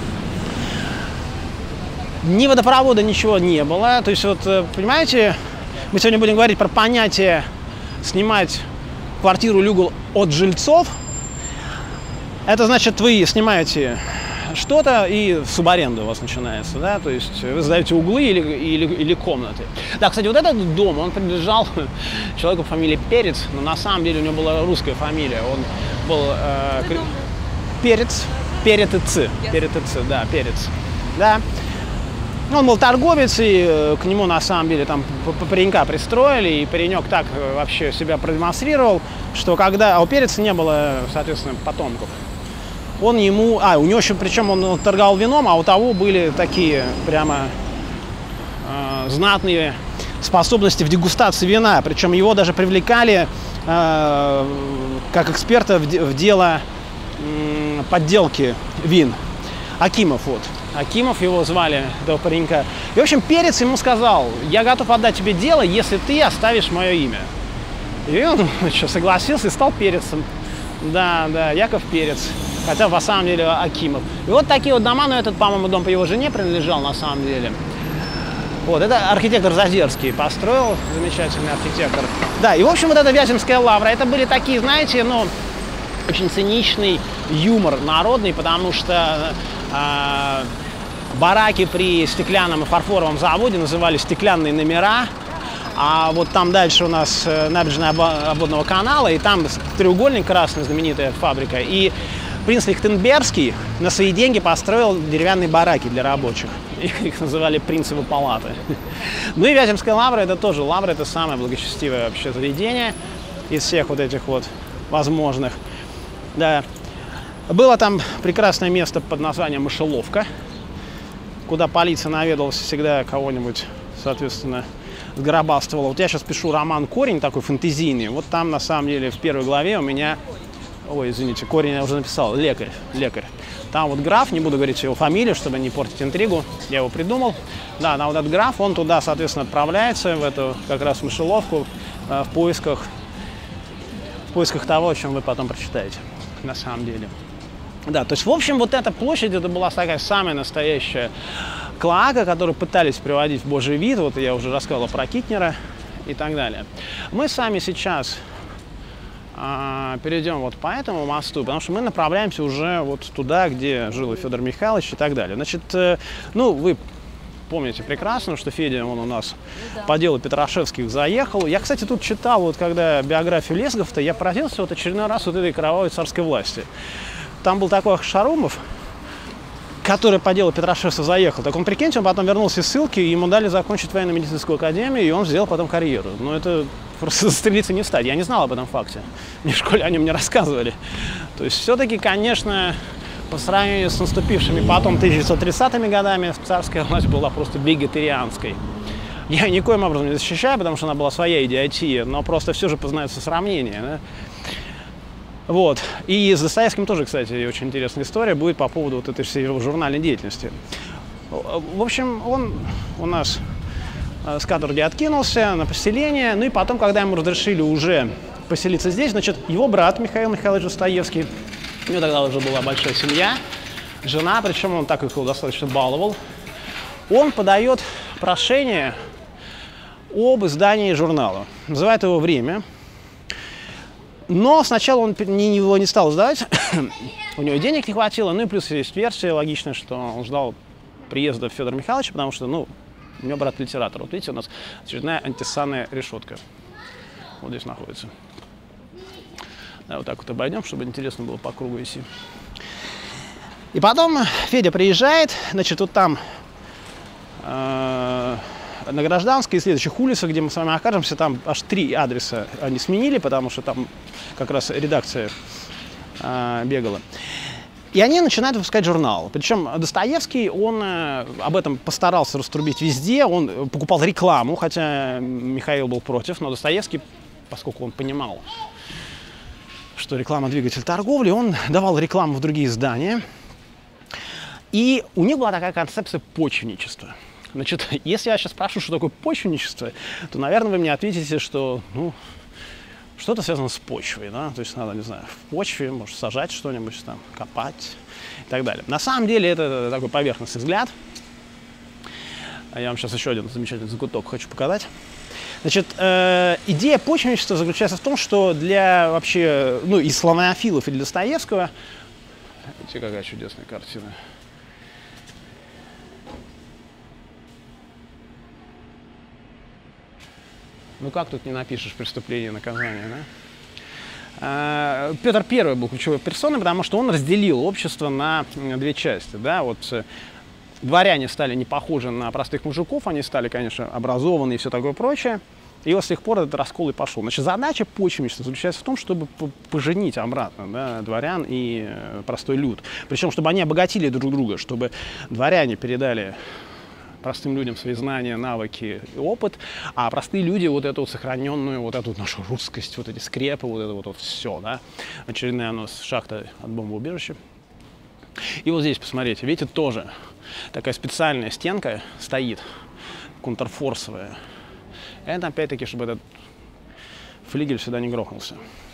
Ни водопровода, ничего не было. То есть, вот, понимаете, мы сегодня будем говорить про понятие снимать квартиру или угол от жильцов. Это значит, вы снимаете что-то, и субаренда у вас начинается, да, то есть вы сдаете углы или, или, или комнаты. Да, кстати, вот этот дом, он принадлежал человеку по фамилии Перец, но на самом деле у него была русская фамилия. Он был э, Перец, Перец, Перец, да, Перец, да. Он был торговец, и к нему на самом деле там паренька пристроили, и паренек так вообще себя продемонстрировал, что когда... А у Переца не было, соответственно, потомков. Он ему... А, у него еще, причем он торговал вином, а у того были такие прямо э, знатные способности в дегустации вина. Причем его даже привлекали э, как эксперта в, в дело э, подделки вин. Акимов, вот. Акимов его звали, этого паренька. И, в общем, Перец ему сказал, я готов отдать тебе дело, если ты оставишь мое имя. И он что, согласился и стал Перецем. Да, да, Яков Перец. Хотя, на самом деле, Акимов. И вот такие вот дома, но этот, по-моему, дом по его жене принадлежал, на самом деле. Вот, это архитектор Зазерский построил, замечательный архитектор. Да, и, в общем, вот эта Вяземская лавра, это были такие, знаете, ну, очень циничный юмор народный, потому что э, бараки при стеклянном и фарфоровом заводе называли стеклянные номера, а вот там дальше у нас набережная обводного канала, и там треугольник красный, знаменитая фабрика, и принц Лихтенбергский на свои деньги построил деревянные бараки для рабочих. Их называли принцевы палаты. Ну и Вяземская лавра, это тоже лавра, это самое благочестивое вообще заведение из всех вот этих вот возможных. Да. Было там прекрасное место под названием Мышеловка, куда полиция наведалась всегда кого-нибудь, соответственно, сгробастывала. Вот я сейчас пишу роман «Корень», такой фэнтезийный. Вот там, на самом деле, в первой главе у меня... Ой, извините, «Корень» я уже написал. Лекарь. Лекарь. Там вот граф, не буду говорить его фамилию, чтобы не портить интригу. Я его придумал. Да, на вот этот граф, он туда, соответственно, отправляется, в эту как раз Мышеловку, в поисках, в поисках того, о чем вы потом прочитаете. На самом деле. Да, то есть, в общем, вот эта площадь, это была такая самая настоящая клоака, которую пытались приводить в божий вид. Вот я уже рассказывал про Китнера и так далее. Мы с вами сейчас а, перейдем вот по этому мосту, потому что мы направляемся уже вот туда, где жил Федор Михайлович и так далее. Значит, э, ну, вы помните прекрасно, что Федя, он у нас да. по делу Петрашевских заехал. Я, кстати, тут читал, вот когда биографию Лесгов-то, я поразился вот очередной раз вот этой кровавой царской власти. Там был такой Шарумов, который по делу Петрашевцев заехал. Так он, прикиньте, он потом вернулся из ссылки, и ему дали закончить военно-медицинскую академию, и он сделал потом карьеру. Но это просто застрелиться не встать. Я не знал об этом факте. Мне в школе о нем не рассказывали. То есть все-таки, конечно, по сравнению с наступившими потом тысяча девятьсот тридцатыми годами, царская власть была просто вегетарианской. Я никоим образом не защищаю, потому что она была своя идиотия, но просто все же познается сравнение. Да? Вот. И с Достоевским тоже, кстати, очень интересная история будет по поводу вот этой всей его журнальной деятельности. В общем, он у нас с каторги откинулся на поселение, ну и потом, когда ему разрешили уже поселиться здесь, значит, его брат Михаил Михайлович Достоевский, у него тогда уже была большая семья, жена, причем он так их достаточно баловал, он подает прошение об издании журнала. Называет его «Время». Но сначала он его не стал сдать, у него денег не хватило, ну и плюс есть версия логичная, что он ждал приезда Федора Михайловича, потому что, ну, у него брат литератор. Вот видите, у нас очередная антисанная решетка. Вот здесь находится. Да, вот так вот обойдем, чтобы интересно было по кругу идти. И потом Федя приезжает, значит, вот там э, на Гражданской и следующих улицах, где мы с вами окажемся, там аж три адреса они сменили, потому что там как раз редакция э, бегала. И они начинают выпускать журнал. Причем Достоевский, он э, об этом постарался раструбить везде, он покупал рекламу, хотя Михаил был против, но Достоевский, поскольку он понимал, что реклама – двигатель торговли, он давал рекламу в другие издания. И у них была такая концепция почвенничества. Значит, если я сейчас спрошу, что такое почвенничество, то, наверное, вы мне ответите, что, ну, что-то связано с почвой, да, то есть надо, не знаю, в почве, может, сажать что-нибудь, там, копать и так далее. На самом деле это такой поверхностный взгляд. Я вам сейчас еще один замечательный закуток хочу показать. Значит, э, идея почвенничества заключается в том, что для вообще, ну, и славянофилов, и для Достоевского, видите, какая чудесная картина. Ну как тут не напишешь преступление и наказание, да? Петр Первый был ключевой персоной, потому что он разделил общество на две части, да, вот дворяне стали не похожи на простых мужиков, они стали, конечно, образованные и все такое прочее, и вот с тех пор этот раскол и пошел. Значит, задача почвенничества заключается в том, чтобы поженить обратно, да, дворян и простой люд, причем чтобы они обогатили друг друга, чтобы дворяне передали простым людям свои знания, навыки и опыт, а простые люди вот эту вот сохраненную, вот эту вот нашу русскость, вот эти скрепы, вот это вот, вот все, да. Очередная у нас шахта от бомбоубежища. И вот здесь, посмотрите, видите, тоже такая специальная стенка стоит, контрфорсовая. Это опять-таки, чтобы этот флигель сюда не грохнулся.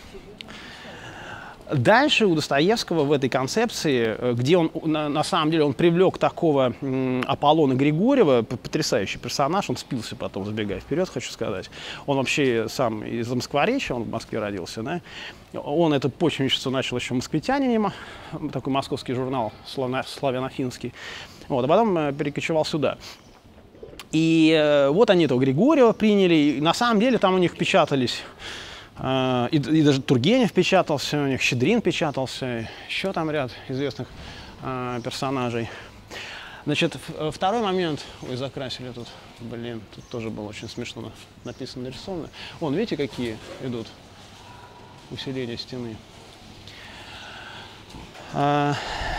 Дальше у Достоевского в этой концепции, где он на, на самом деле он привлек такого м, Аполлона Григорьева, потрясающий персонаж, он спился потом, забегая вперед, хочу сказать. Он вообще сам из Москворечья, он в Москве родился, да? Он это почвенничество начал еще москвитянине, такой московский журнал славянофинский, вот, а потом перекочевал сюда. И э, вот они этого Григорьева приняли, и на самом деле там у них печатались И, и даже Тургенев печатался, у них Щедрин печатался, еще там ряд известных э, персонажей. Значит, второй момент, ой, закрасили тут, блин, тут тоже было очень смешно написано, нарисовано. Вон, видите, какие идут усиления стены. А,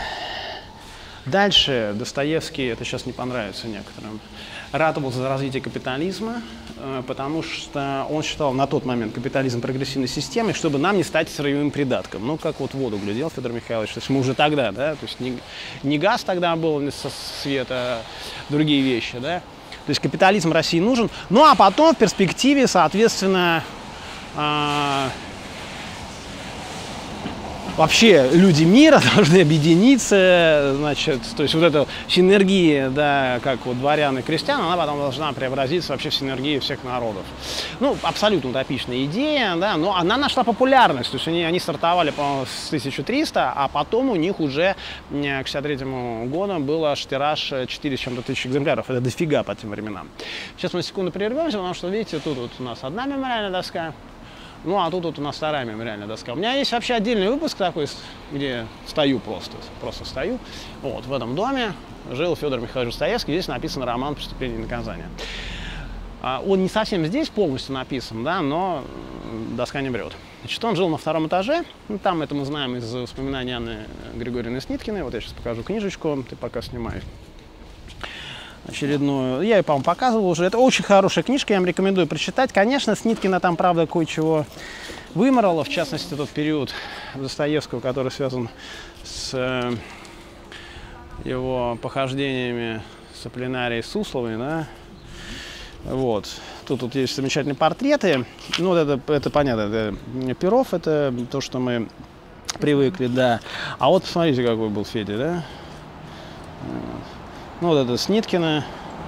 дальше Достоевский, это сейчас не понравится некоторым, ратовался за развитие капитализма, потому что он считал на тот момент капитализм прогрессивной системой, чтобы нам не стать сырьевым придатком. Ну, как вот воду глядел Федор Михайлович, то есть мы уже тогда, да, то есть не, не газ тогда был со света, а другие вещи, да. То есть капитализм России нужен. Ну, а потом в перспективе, соответственно, э, вообще люди мира должны объединиться, значит, то есть вот эта синергия, да, как вот дворян и крестьян, она потом должна преобразиться вообще в синергию всех народов. Ну, абсолютно утопичная идея, да, но она нашла популярность, то есть они, они стартовали, по-моему, с тысяча триста, а потом у них уже к шестьдесят третьему году было аж тираж четыре с чем-то тысяч экземпляров, это дофига по тем временам. Сейчас мы секунду прервемся, потому что, видите, тут вот у нас одна мемориальная доска, Ну, а тут вот у нас вторая мемориальная доска. У меня есть вообще отдельный выпуск такой, где стою просто, просто стою. Вот, в этом доме жил Федор Михайлович Достоевский, здесь написан роман «Преступление и наказание». Он не совсем здесь полностью написан, да, но доска не врет. Значит, он жил на втором этаже, ну, там это мы знаем из воспоминаний Анны Григорьевны Сниткиной. Вот я сейчас покажу книжечку, ты пока снимаешь очередную. Я ее, по-моему, показывал уже. Это очень хорошая книжка, я вам рекомендую прочитать. Конечно, Сниткина там, правда, кое-чего выморала, в частности, тот период Достоевского, который связан с э, его похождениями с Аполлинарией Сусловой, да. Вот. Тут, тут есть замечательные портреты. Ну, вот это, это понятно, это Перов, это то, что мы привыкли, да. А вот посмотрите, какой был Федя, да. Ну, вот это Сниткина.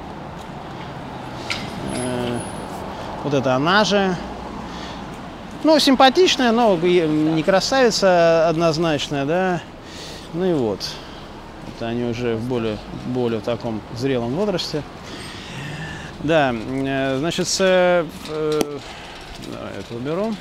Вот это она же. Ну, симпатичная, но не красавица однозначная, да. Ну и вот. Это они уже в более, более таком зрелом возрасте. Да, значит, с, э, давай это уберу.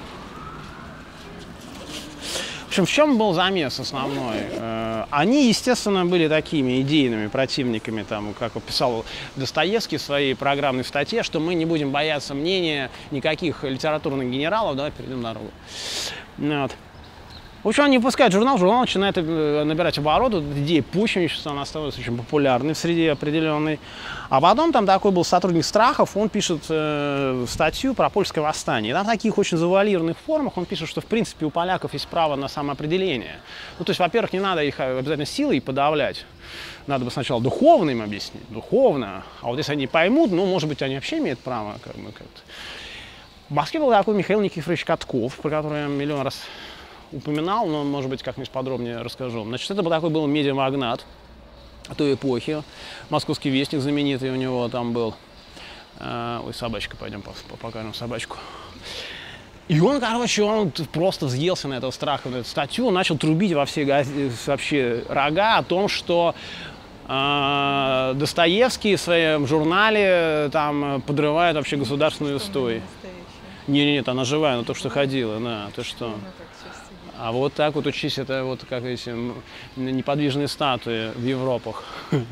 В общем, в чем был замес основной? Э, они, естественно, были такими идейными противниками, там, как писал Достоевский в своей программной статье, что мы не будем бояться мнения никаких литературных генералов, давай перейдем дорогу. Вот. В общем, он не выпускает журнал, журнал начинает набирать обороты, идея пущенничества, она становится очень популярной в среде определенной. А потом там такой был сотрудник Страхов, он пишет э, статью про польское восстание. И там в таких очень завуалированных формах он пишет, что в принципе у поляков есть право на самоопределение. Ну, то есть, во-первых, не надо их обязательно силой подавлять. Надо бы сначала духовно им объяснить, духовно. А вот если они поймут, ну, может быть, они вообще имеют право как бы как-то. В Москве был такой Михаил Никифорович Катков, про которого я миллион раз упоминал, но, может быть, как-нибудь подробнее расскажу. Значит, это был такой был медиамагнат той эпохи. Московский вестник знаменитый у него там был. Э, ой, собачка, пойдем покажем собачку. И он, короче, он просто взъелся на этого страха, на эту статью, он начал трубить во все вообще рога о том, что э, Достоевский в своем журнале там подрывает вообще государственный устой. Не-не-нет, она живая, она только что ходила, да, ты что? А вот так вот учись, это вот как эти неподвижные статуи в Европах.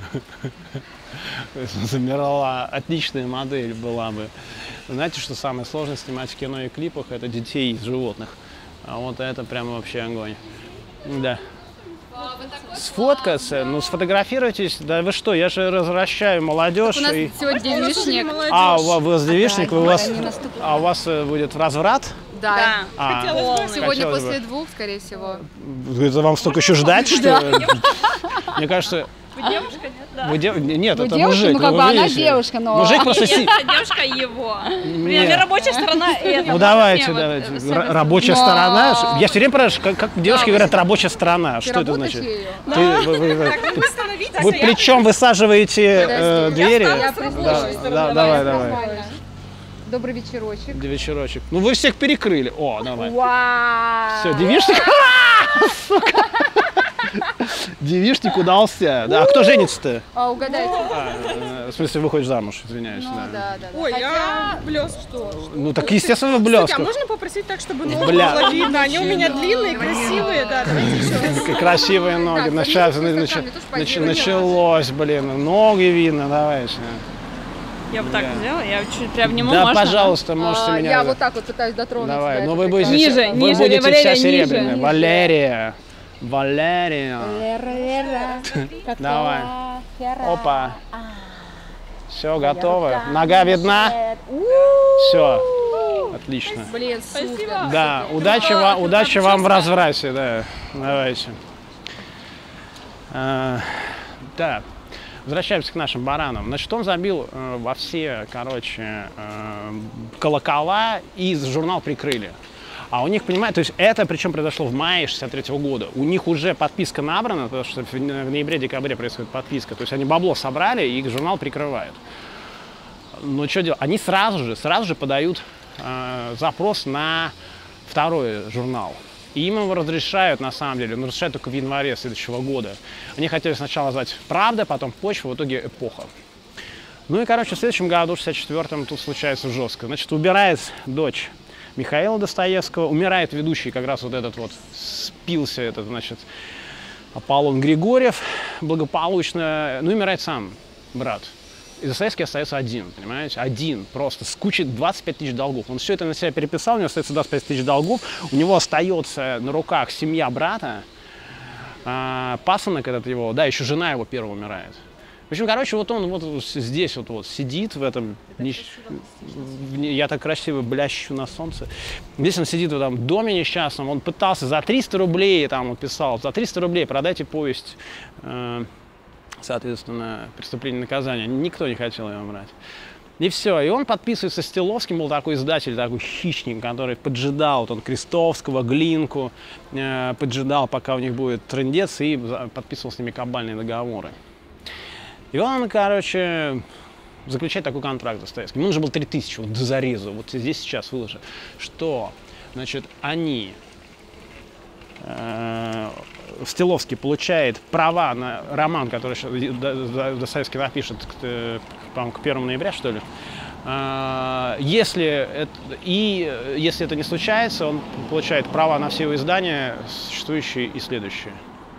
Замирала, отличная модель была бы. Знаете, что самое сложное снимать в кино и клипах, это детей и животных. А вот это прямо вообще огонь. Да. Сфоткаться, ну сфотографируйтесь, да вы что, я же развращаю молодежь. Так у нас и... сегодня девичник. А, у вас девичник, у вас, а у вас будет разврат? Да. да. А, сегодня хотелось после бы. двух, скорее всего. Это вам столько еще ждать, что ли? Мне кажется... Вы девушка, нет? Да. Вы дев... Нет, Вы это девушка? мужик. Ну, как вы бы она видите? девушка, но... Мужик просто си... Нет, девушка его. Блин, рабочая сторона это. Ну давайте, давайте. Вот, Р- рабочая но... сторона. Я все время спрашиваю, как, как девушки да, говорят вы... рабочая сторона. Ты что это значит? ею? Ты, вы, вы, вы, Так, вы остановитесь. вы плечом высаживаете э, двери? Я Да, да, давай, давай. Добрый вечерочек. Вечерочек. Ну вы всех перекрыли. О, давай. Вау! Все, девичник. Девичник удался. Да, а кто женится-то? А, угадайте. А, в смысле, выходишь замуж, извиняюсь. Ну, да. да, да, да. Ой, Хотя... я блеск что? Ну так, естественно, в Слушайте, а блесках. можно попросить так, чтобы ноги Бля. было видно? Они у меня длинные, красивые, да, давайте еще раз. Красивые ноги. Так, Сейчас смотрите, нач- скаками, тоже нач- позируйте. началось, блин. Ноги видно, давайте. Я вот так Да. сделала, я чуть приобниму, Да, можно? пожалуйста, можете А, меня... я вот так вот пытаюсь дотронуться. Давай, до но этой вы будете, Ниже, вся- вы ниже, будете Валерия, вся ниже. серебряная. Ниже. Валерия. Валерия. Лера, Лера, как Давай. Лера. Опа. А, Все, готово. рука Нога видна? мешает. У-у-у. Все. Отлично. Блин, супер. Спасибо. Да, удачи вам, удачи вам в разврате, да. Давайте. А, да. Возвращаемся к нашим баранам. Значит, он забил э, во все, короче, э, колокола и журнал прикрыли. А у них, понимаете, то есть это причем произошло в мае шестьдесят третьего года. У них уже подписка набрана, потому что в ноябре-декабре происходит подписка. То есть они бабло собрали и журнал прикрывают. Но что делать? Они сразу же, сразу же подают э, запрос на второй журнал. И им его разрешают, на самом деле, но разрешают только в январе следующего года. Они хотели сначала назвать «Правда», потом «Почва», в итоге «Эпоха». Ну и, короче, в следующем году, в шестьдесят четвёртом, тут случается жестко. Значит, убирает дочь Михаила Достоевского. Умирает ведущий как раз вот этот вот, спился этот, значит, Аполлон Григорьев благополучно. Ну, умирает сам брат. И Достоевский остается один, понимаете? Один просто, с кучей двадцать пять тысяч долгов. Он все это на себя переписал, у него остается двадцать пять тысяч долгов. У него остается на руках семья брата, а, пасынок этот его, да, еще жена его первая умирает. В общем, короче, вот он вот здесь вот, вот сидит в этом, я так красиво блящу на солнце. Здесь он сидит в этом доме несчастном, он пытался за триста рублей, там он писал, за триста рублей продайте повесть, э, соответственно, «Преступление и наказание». Никто не хотел ее брать. И все, и он подписывается с Стиловским, был такой издатель, такой хищник, который поджидал вот он Крестовского, Глинку, э, поджидал, пока у них будет трындец, и подписывал с ними кабальные договоры. И он, короче, заключает такой контракт с Достоевским. Ему нужно было три тысячи, вот до зарезу, вот здесь сейчас выложу, что, значит, они, э, Стиловский получает права на роман, который Достоевский напишет, по-моему, к первому ноября, что ли. Э, если это, и если это не случается, он получает права на все его издания, существующие и следующие.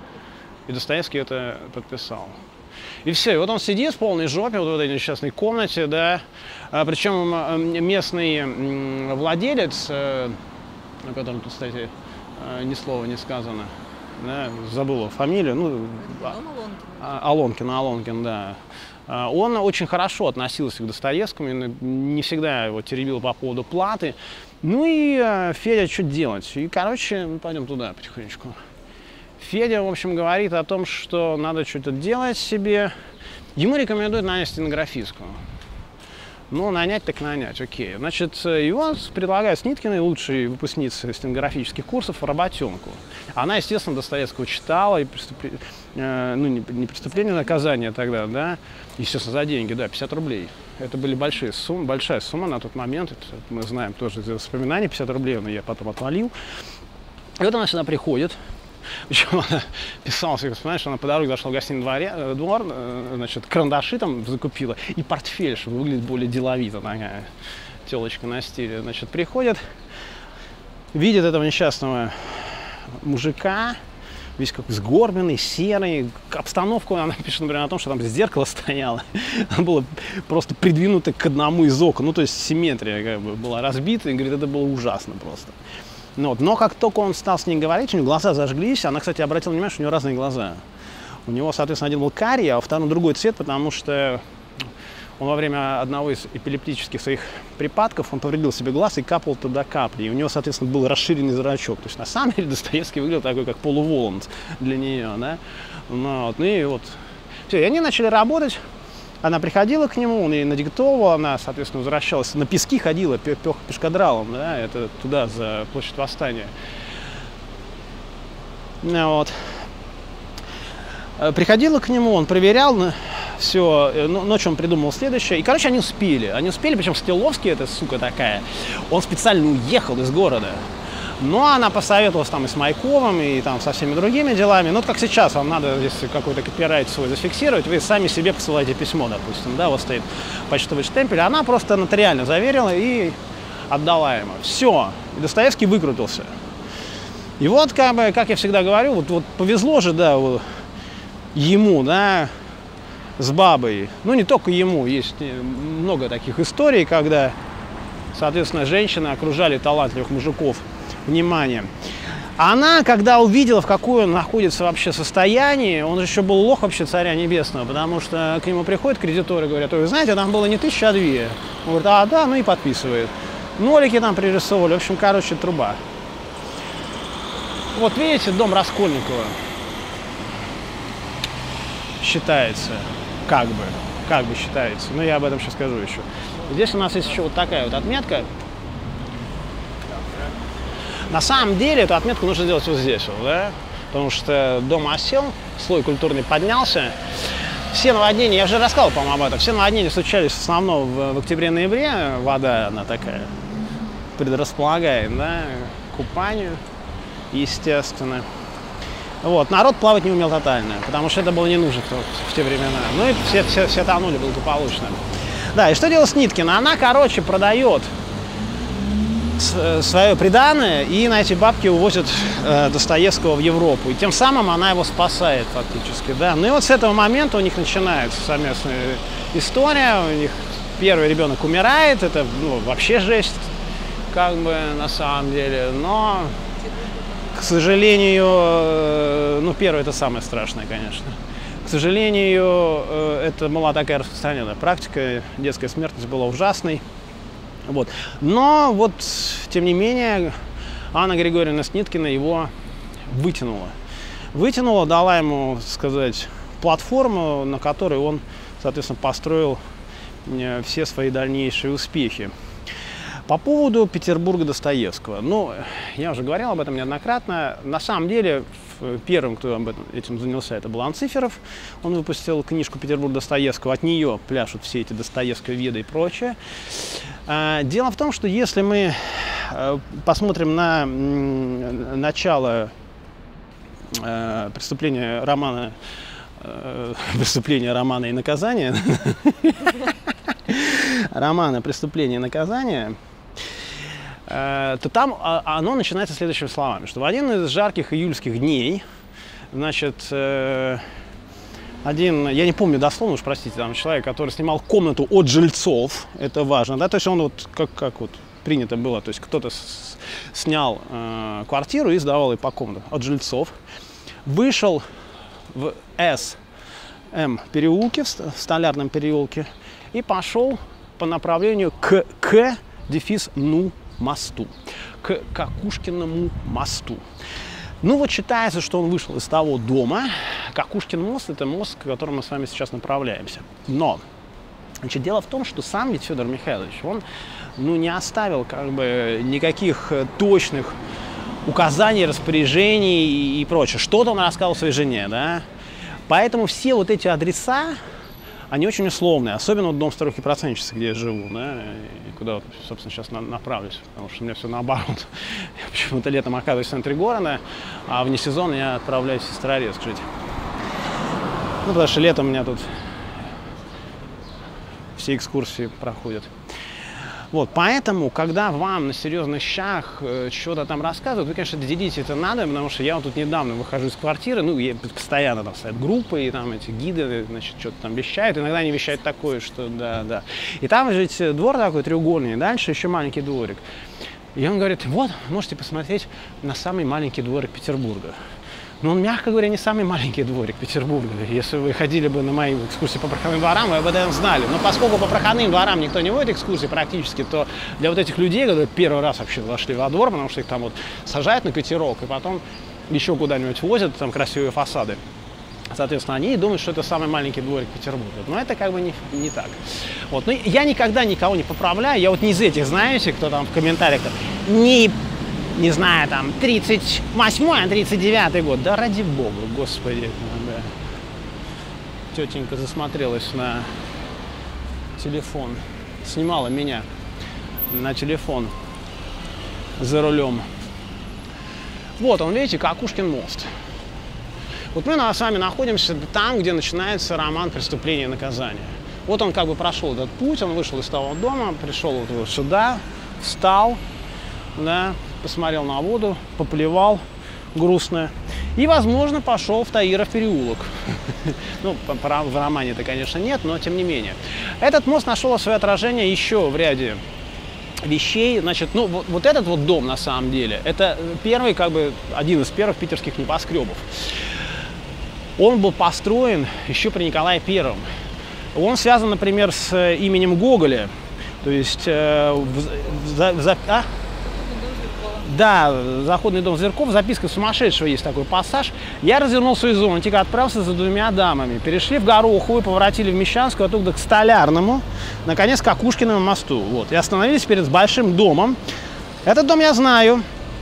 И Достоевский это подписал. И все, и вот он сидит в полной жопе, вот в этой несчастной комнате, да, а, причем местный владелец, о котором тут, кстати, ни слова не сказано, да, забыл его фамилию, ну, Алонкин, Алонкин, да, он очень хорошо относился к Достоевскому, не всегда его теребил по поводу платы, ну и Федя, что делать, и, короче, мы пойдем туда потихонечку. Федя, в общем, говорит о том, что надо что-то делать себе. Ему рекомендуют нанять стенографистку. Ну, нанять так нанять, окей. Значит, его предлагают Сниткиной, лучшей выпускнице стенографических курсов, работенку. Она, естественно, Достоевского читала, и преступле... э, ну, не, не преступление, а наказание тогда, да, естественно, за деньги, да, пятьдесят рублей. Это были большие суммы, большая сумма на тот момент, это мы знаем тоже из воспоминаний, пятьдесят рублей, но я потом отвалил. И вот она сюда приходит. Причем она писала, вспоминаешь, что она по дороге зашла в гостиный дворе, двор, значит, карандаши там закупила и портфель, чтобы выглядеть более деловито, такая телочка на стиле. Значит, приходит, видит этого несчастного мужика, весь как сгорбленный, серый. Обстановку она пишет, например, о том, что там зеркало стояло. Оно было просто придвинуто к одному из окон. Ну, то есть симметрия как бы была разбита. И говорит, это было ужасно просто. Ну, вот. Но как только он стал с ней говорить, у него глаза зажглись. Она, кстати, обратила внимание, что у него разные глаза. У него, соответственно, один был карий, а у второго другой цвет, потому что он во время одного из эпилептических своих припадков он повредил себе глаз и капал туда капли. И у него, соответственно, был расширенный зрачок. То есть, на самом деле, Достоевский выглядел такой, как полуволанд для нее, да. Ну, вот. И вот. Все, и они начали работать. Она приходила к нему, он ей надиктовывал, она, соответственно, возвращалась. На пески ходила пешкадралом, да, это туда, за площадь Восстания. Вот. Приходила к нему, он проверял все, ночью он придумал следующее. И, короче, они успели. Они успели, причем Стиловский, эта сука такая, он специально уехал из города. Но она посоветовалась там и с Майковым, и там со всеми другими делами. Ну, вот как сейчас, вам надо, если какой-то копирайт свой зафиксировать, вы сами себе посылаете письмо, допустим, да, вот стоит почтовый штемпель. Она просто нотариально заверила и отдала ему. Все. И Достоевский выкрутился. И вот, как бы, как я всегда говорю, вот, вот повезло же, да, вот, ему, да, с бабой. Ну, не только ему, есть много таких историй, когда, соответственно, женщины окружали талантливых мужиков вниманием. Она, когда увидела, в какое он находится вообще состоянии, он же еще был лох вообще царя небесного, потому что к нему приходят кредиторы и говорят, ой, вы знаете, там было не тысяча, а две. Он говорит, а, да, ну и подписывает. Нолики там пририсовывали, в общем, короче, труба. Вот видите, дом Раскольникова считается, как бы, как бы считается, но я об этом сейчас скажу еще. Здесь у нас есть еще вот такая вот отметка. На самом деле эту отметку нужно делать вот здесь, вот, да? Потому что дом осел, слой культурный поднялся. Все наводнения, я уже рассказывал, по-моему, об этом, все наводнения случались в основном в, в октябре-ноябре. Вода, она такая, предрасполагает, да, к купанию, естественно. Вот, народ плавать не умел тотально, потому что это было не нужно в, в те времена. Ну и все, все, все тонули благополучно. Да, и что делает Сниткина? Она, короче, продает свое приданое, и на эти бабки увозят э, Достоевского в Европу. И тем самым она его спасает фактически. Да? Ну и вот с этого момента у них начинается совместная история. У них первый ребенок умирает. Это ну, вообще жесть, как бы на самом деле. Но, к сожалению, э, ну первый это самое страшное, конечно. К сожалению, э, это была такая распространенная практика. Детская смертность была ужасной. Вот. Но вот, тем не менее, Анна Григорьевна Сниткина его вытянула. Вытянула, дала ему, сказать, платформу, на которой он, соответственно, построил все свои дальнейшие успехи. По поводу Петербурга Достоевского. Ну, я уже говорил об этом неоднократно. На самом деле, первым, кто об этом, этим занялся, это был Анциферов. Он выпустил книжку «Петербург Достоевского». От нее пляшут все эти Достоевско-веды и прочее. Дело в том, что если мы посмотрим на начало преступления романа «Преступление, романа и наказание», романа «Преступление и наказание», то там оно начинается следующими словами, что в один из жарких июльских дней, значит, один, я не помню дословно, уж простите, там человек, который снимал комнату от жильцов, это важно, да, то есть он вот, как, как вот принято было, то есть кто-то с, снял э, квартиру и сдавал ее по комнатам от жильцов, вышел в С М переулке, в Столярном переулке, и пошел по направлению к К дефис Ну мосту, к Кокушкиному мосту. Ну вот считается, что он вышел из того дома. Кокушкин мост – это мост, к которому мы с вами сейчас направляемся. Но, значит, дело в том, что сам ведь Федор Михайлович, он ну, не оставил как бы никаких точных указаний, распоряжений и, и прочее. Что-то он рассказал своей жене, да. Поэтому все вот эти адреса, они очень условные, особенно вот дом старухи процентщицы, где я живу, да, и куда, вот, собственно, сейчас на, направлюсь, потому что у меня все наоборот. Я почему-то летом оказываюсь в центре города, а вне сезона я отправляюсь в Сестрорецк жить. Ну, потому что летом у меня тут все экскурсии проходят. Вот, поэтому, когда вам на серьезных щах э, что-то там рассказывают, вы, конечно, делить это надо, потому что я вот тут недавно выхожу из квартиры, ну, я постоянно там стоят группы, и там эти гиды, значит, что-то там вещают, иногда они вещают такое, что да, да. И там же двор такой треугольный, дальше еще маленький дворик. И он говорит, вот, можете посмотреть на самый маленький дворик Петербурга. Но он, мягко говоря, не самый маленький дворик Петербурга. Если вы ходили бы на мои экскурсии по проходным дворам, вы об этом знали. Но поскольку по проходным дворам никто не водит экскурсии практически, то для вот этих людей, которые первый раз вообще зашли во двор, потому что их там вот сажают на катерок, и потом еще куда-нибудь возят, там красивые фасады, соответственно, они думают, что это самый маленький дворик Петербурга. Но это как бы не, не так. Вот. Но я никогда никого не поправляю. Я вот не из этих, знаете, кто там в комментариях не... не знаю, там, тридцать восьмой, а тридцать девятый год. Да ради бога, господи. Да. Тетенька засмотрелась на телефон. Снимала меня на телефон за рулем. Вот он, видите, Кокушкин мост. Вот мы с вами находимся там, где начинается роман «Преступление и наказание». Вот он как бы прошел этот путь, он вышел из того дома, пришел вот сюда, встал, да, посмотрел на воду, поплевал грустно и, возможно, пошел в Таиров переулок. Ну, в романе это, конечно, нет, но тем не менее. Этот мост нашел свое отражение еще в ряде вещей. Значит, ну, вот, вот этот вот дом, на самом деле, это первый, как бы, один из первых питерских небоскребов. Он был построен еще при Николае Первом. Он связан, например, с именем Гоголя. То есть, э, в, в, в, а? Да, «Заходный дом Зверков», записка сумасшедшего есть такой пассаж. Я развернул свой зонтик, отправился за двумя дамами. Перешли в Гороховую, поворотили в Мещанскую, оттуда к Столярному, наконец, к Кокушкиному мосту. Вот. И остановились перед большим домом. Этот дом я знаю.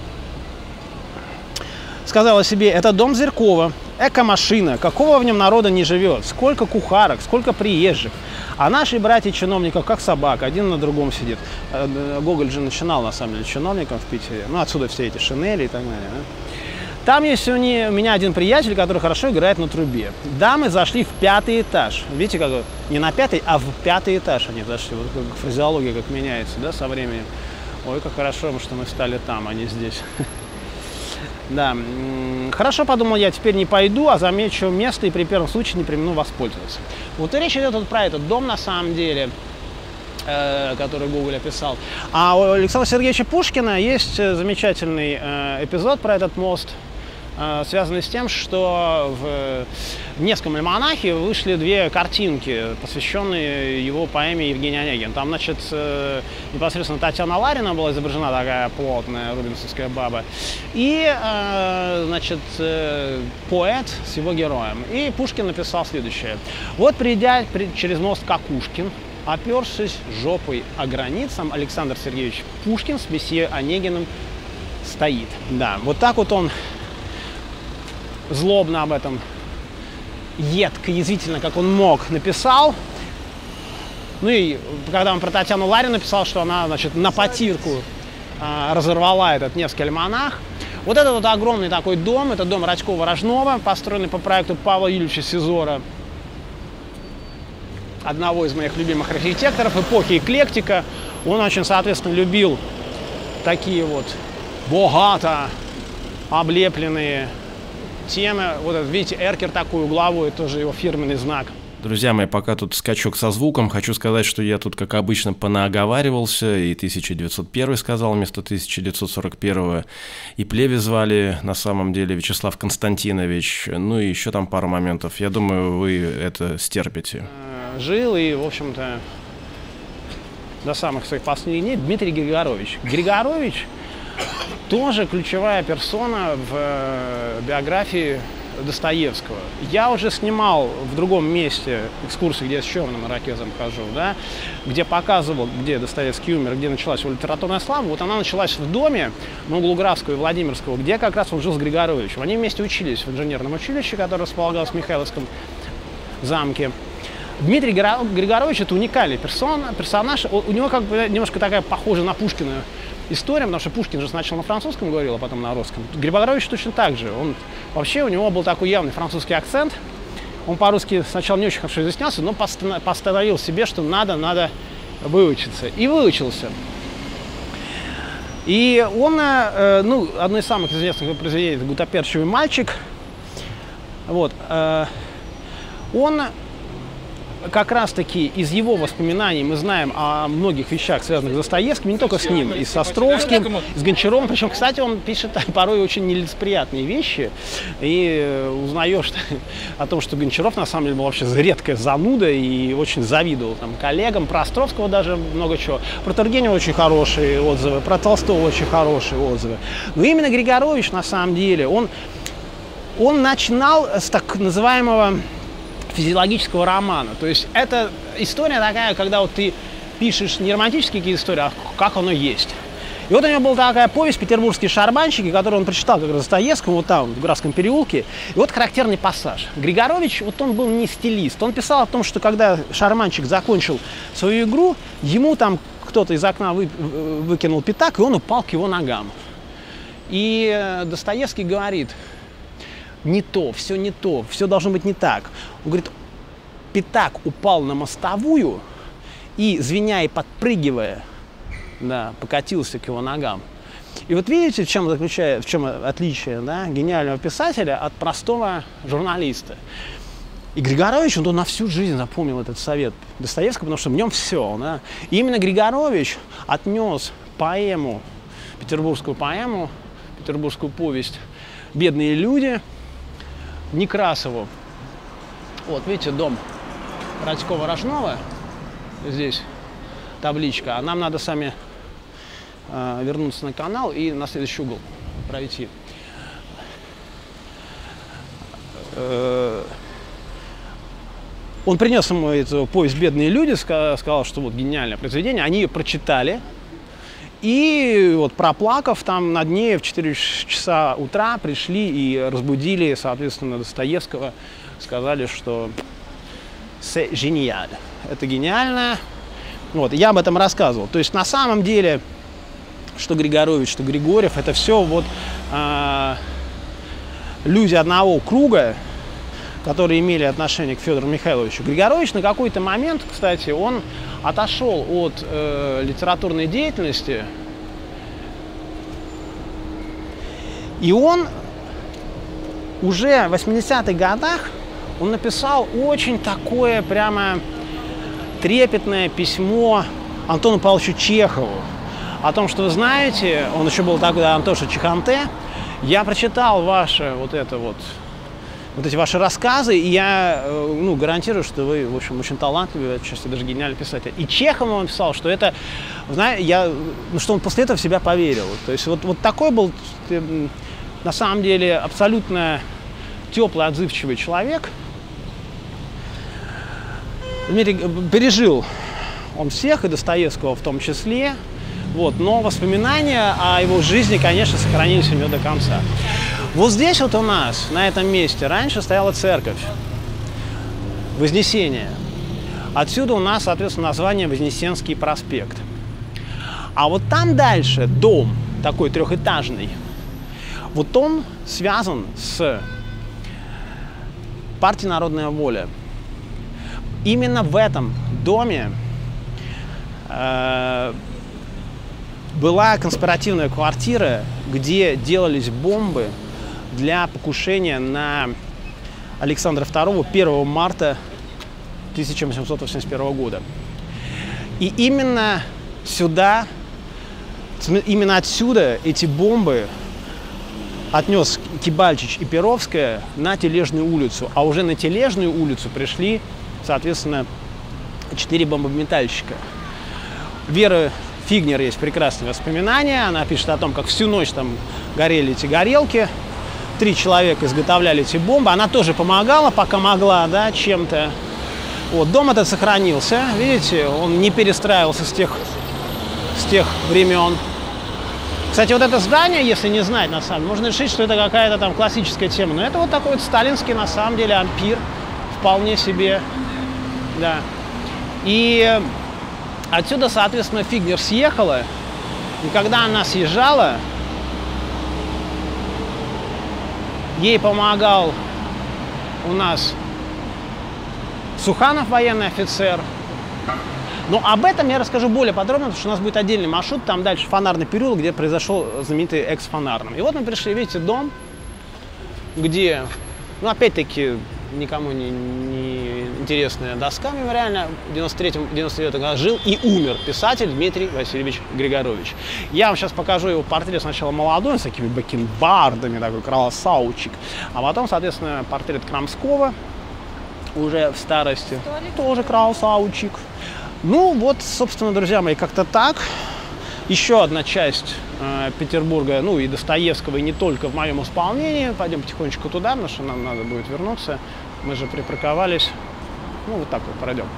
Сказала себе, это дом Зверкова. Эко-машина. Какого в нем народа не живет? Сколько кухарок, сколько приезжих. А наши братья-чиновников, как собак, один на другом сидит. Гоголь же начинал, на самом деле, чиновником в Питере. Ну, отсюда все эти шинели и так далее. Да? Там есть у меня один приятель, который хорошо играет на трубе. Дамы зашли в пятый этаж. Видите, как не на пятый, а в пятый этаж они зашли. Вот как фразеология как меняется, да, со временем. Ой, как хорошо, что мы стали там, а не здесь. Да, хорошо, подумал я, теперь не пойду, а замечу место и при первом случае не премину воспользоваться. Вот и речь идет вот про этот дом на самом деле, э, который Гоголь описал. А у Александра Сергеевича Пушкина есть замечательный э, эпизод про этот мост, э, связанный с тем, что в Невском альманахе вышли две картинки, посвященные его поэме «Евгений Онегин». Там, значит, э, непосредственно Татьяна Ларина была изображена, такая плотная рубинсовская баба, и, э, значит, э, поэт с его героем. И Пушкин написал следующее. Вот, придя при, через мост Кокушкин, опершись жопой о границам, Александр Сергеевич Пушкин с месье Онегиным стоит. Да, вот так вот он злобно об этом, едко, язвительно, как он мог, написал. Ну и когда он про Татьяну Ларину написал, что она, значит, на потирку а, разорвала этот Невский альманах. Вот это вот огромный такой дом, это дом Радькова-Рожнова, построенный по проекту Павла Юрьевича Сизора, одного из моих любимых архитекторов эпохи эклектика. Он очень, соответственно, любил такие вот богато облепленные темы. Вот видите, эркер такой угловой, тоже его фирменный знак. Друзья мои, пока тут скачок со звуком, хочу сказать, что я тут, как обычно, понаоговаривался, и тысяча девятьсот первый сказал вместо тысяча девятьсот сорок первого, и Плеве звали, на самом деле, Вячеслав Константинович, ну и еще там пару моментов. Я думаю, вы это стерпите. Жил и, в общем-то, до самых своих последних дней Дмитрий Григорович. Григорович тоже ключевая персона в биографии Достоевского. Я уже снимал в другом месте экскурсии, где я с черным ирокезом хожу, да, где показывал, где Достоевский умер, где началась его литературная слава. Вот она началась в доме на углу Графского и Владимирского, где как раз он жил с Григоровичем. Они вместе учились в инженерном училище, которое располагалось в Михайловском замке. Дмитрий Григорович — это уникальный персон, персонаж. У него как бы немножко такая похожа на Пушкина история, потому что Пушкин же сначала на французском говорил, а потом на русском. Григорович точно так же. Он, вообще у него был такой явный французский акцент. Он по-русски сначала не очень хорошо изъяснялся, но постановил себе, что надо, надо выучиться. И выучился. И он, ну, одно из самых известных произведений — это «Гутоперчивый мальчик». Вот. Он как раз-таки из его воспоминаний мы знаем о многих вещах, связанных с Достоевским, не только с ним, и с Островским, и с Гончаровым. Причем, кстати, он пишет порой очень нелицеприятные вещи, и узнаешь о том, что Гончаров на самом деле был вообще редкая зануда и очень завидовал там коллегам. Про Островского даже много чего. Про Тургенева очень хорошие отзывы, про Толстого очень хорошие отзывы. Но именно Григорович, на самом деле, он, он начинал с так называемого физиологического романа. То есть это история такая, когда вот ты пишешь не романтические какие-то истории, а как оно есть. И вот у него была такая повесть «Петербургские шарманщики», которую он прочитал как раз Достоевскому, вот там, в Графском переулке. И вот характерный пассаж. Григорович, вот он был не стилист. Он писал о том, что когда шарманщик закончил свою игру, ему там кто-то из окна вы, выкинул пятак, и он упал к его ногам. И Достоевский говорит: не то, все не то, все должно быть не так. Он говорит, пятак упал на мостовую и, звеня и подпрыгивая, да, покатился к его ногам. И вот видите, в чем заключается, в чем отличие, да, гениального писателя от простого журналиста. И Григорович, он, он на всю жизнь запомнил этот совет Достоевского, потому что в нем все. Да. И именно Григорович отнес поэму, петербургскую поэму, петербургскую повесть «Бедные люди» Некрасову. Вот, видите, дом Радькова-Рожнова. Здесь табличка. А нам надо сами э, вернуться на канал и на следующий угол пройти. Э, он принес ему эту повесть «Бедные люди», сказал, что вот гениальное произведение. Они ее прочитали. И вот, проплакав там над ней, в четыре часа утра пришли и разбудили, соответственно, Достоевского. Сказали, что «c'est génial». Это гениально. Вот, я об этом рассказывал. То есть, на самом деле, что Григорович, что Григорьев, это все вот э, люди одного круга, которые имели отношение к Федору Михайловичу. Григорович на какой-то момент, кстати, он отошел от э, литературной деятельности, И он уже в восьмидесятых годах он написал очень такое прямо трепетное письмо Антону Павловичу Чехову о том, что вы знаете, он еще был тогда Антоша Чеханте, я прочитал ваши вот это вот, вот эти ваши рассказы, и я ну, гарантирую, что вы, в общем, очень талантливый, отчасти даже гениальный писатель. И Чехов он писал, что это, знаете, я, ну, что он после этого в себя поверил. То есть вот, вот такой был, на самом деле, абсолютно теплый, отзывчивый человек. Дмитрий пережил он всех, и Достоевского в том числе, вот, но воспоминания о его жизни, конечно, сохранились у него до конца. Вот здесь вот у нас, на этом месте, раньше стояла церковь Вознесения. Отсюда у нас, соответственно, название Вознесенский проспект. А вот там дальше дом, такой трехэтажный, вот он связан с партией «Народная воля». Именно в этом доме э, была конспиративная квартира, где делались бомбы для покушения на Александра второго первого марта тысяча восемьсот восемьдесят первого года. И именно сюда, именно отсюда эти бомбы отнес Кибальчич и Перовская на Тележную улицу. А уже на Тележную улицу пришли, соответственно, четыре бомбометальщика. Вера Фигнер есть прекрасные воспоминания. Она пишет о том, как всю ночь там горели эти горелки. Три человека изготовляли эти бомбы. Она тоже помогала, пока могла, да, чем-то. Вот, дом этот сохранился. Видите, он не перестраивался с тех, с тех времен. Кстати, вот это здание, если не знать, на самом деле, можно решить, что это какая-то там классическая тема. Но это вот такой вот сталинский, на самом деле, ампир. Вполне себе, да. И отсюда, соответственно, Фигнер съехала. И когда она съезжала, ей помогал у нас Суханов, военный офицер. Но об этом я расскажу более подробно, потому что у нас будет отдельный маршрут. Там дальше Фонарный переулок, где произошел знаменитый экс-фонарным. И вот мы пришли, видите, дом, где, ну, опять-таки, никому не, не интересная доска мемориальная. В девяносто третьем — девяносто девятом году жил и умер писатель Дмитрий Васильевич Григорович. Я вам сейчас покажу его портрет сначала молодой, с такими бакенбардами, такой красавчик. А потом, соответственно, портрет Крамского уже в старости. Тоже красавчик. Ну вот, собственно, друзья мои, как-то так. Еще одна часть э, Петербурга, ну и Достоевского, и не только в моем исполнении. Пойдем потихонечку туда, потому что нам надо будет вернуться. Мы же припарковались. Ну, вот так вот пройдем.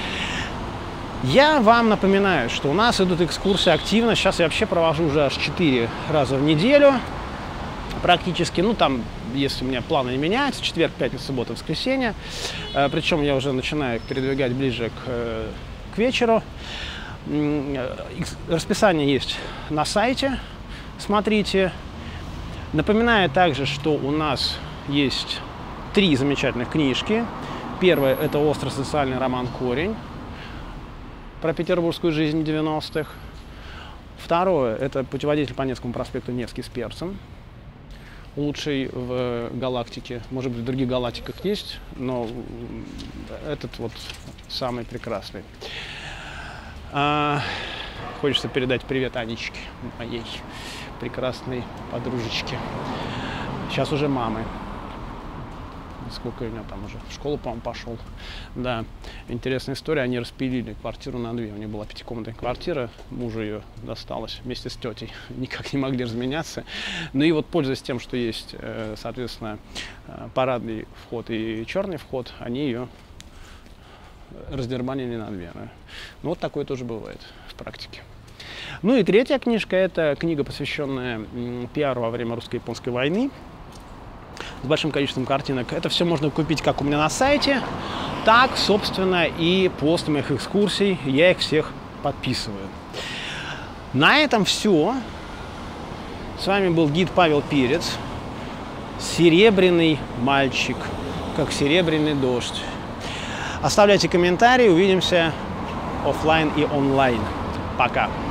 Я вам напоминаю, что у нас идут экскурсии активно. Сейчас я вообще провожу уже аж четыре раза в неделю. Практически, ну там, если у меня планы не меняются, четверг, пятница, суббота, воскресенье. Э, причем я уже начинаю их передвигать ближе к, э, к вечеру. Расписание есть на сайте, смотрите. Напоминаю также, что у нас есть три замечательных книжки. Первая – это «Остро-социальный роман «Корень» про петербургскую жизнь девяностых. Второе – это «Путеводитель по Невскому проспекту Невский с перцем», лучший в галактике. Может быть, в других галактиках есть, но этот вот самый прекрасный. А, хочется передать привет Анечке, моей прекрасной подружечке. Сейчас уже мамы. Сколько у меня там уже в школу, по-моему, пошел. Да, интересная история. Они распилили квартиру на две. У них была пятикомнатная квартира. Мужу ее досталось вместе с тетей. Никак не могли разменяться. Ну и вот, пользуясь тем, что есть, соответственно, парадный вход и черный вход, они ее раздербанили на две. Да? Ну вот такое тоже бывает в практике. Ну и третья книжка – это книга, посвященная пиару во время русско-японской войны, с большим количеством картинок. Это все можно купить как у меня на сайте, так, собственно, и после моих экскурсий я их всех подписываю. На этом все. С вами был гид Павел Перец. Серебряный мальчик, как серебряный дождь. Оставляйте комментарии, увидимся офлайн и онлайн. Пока.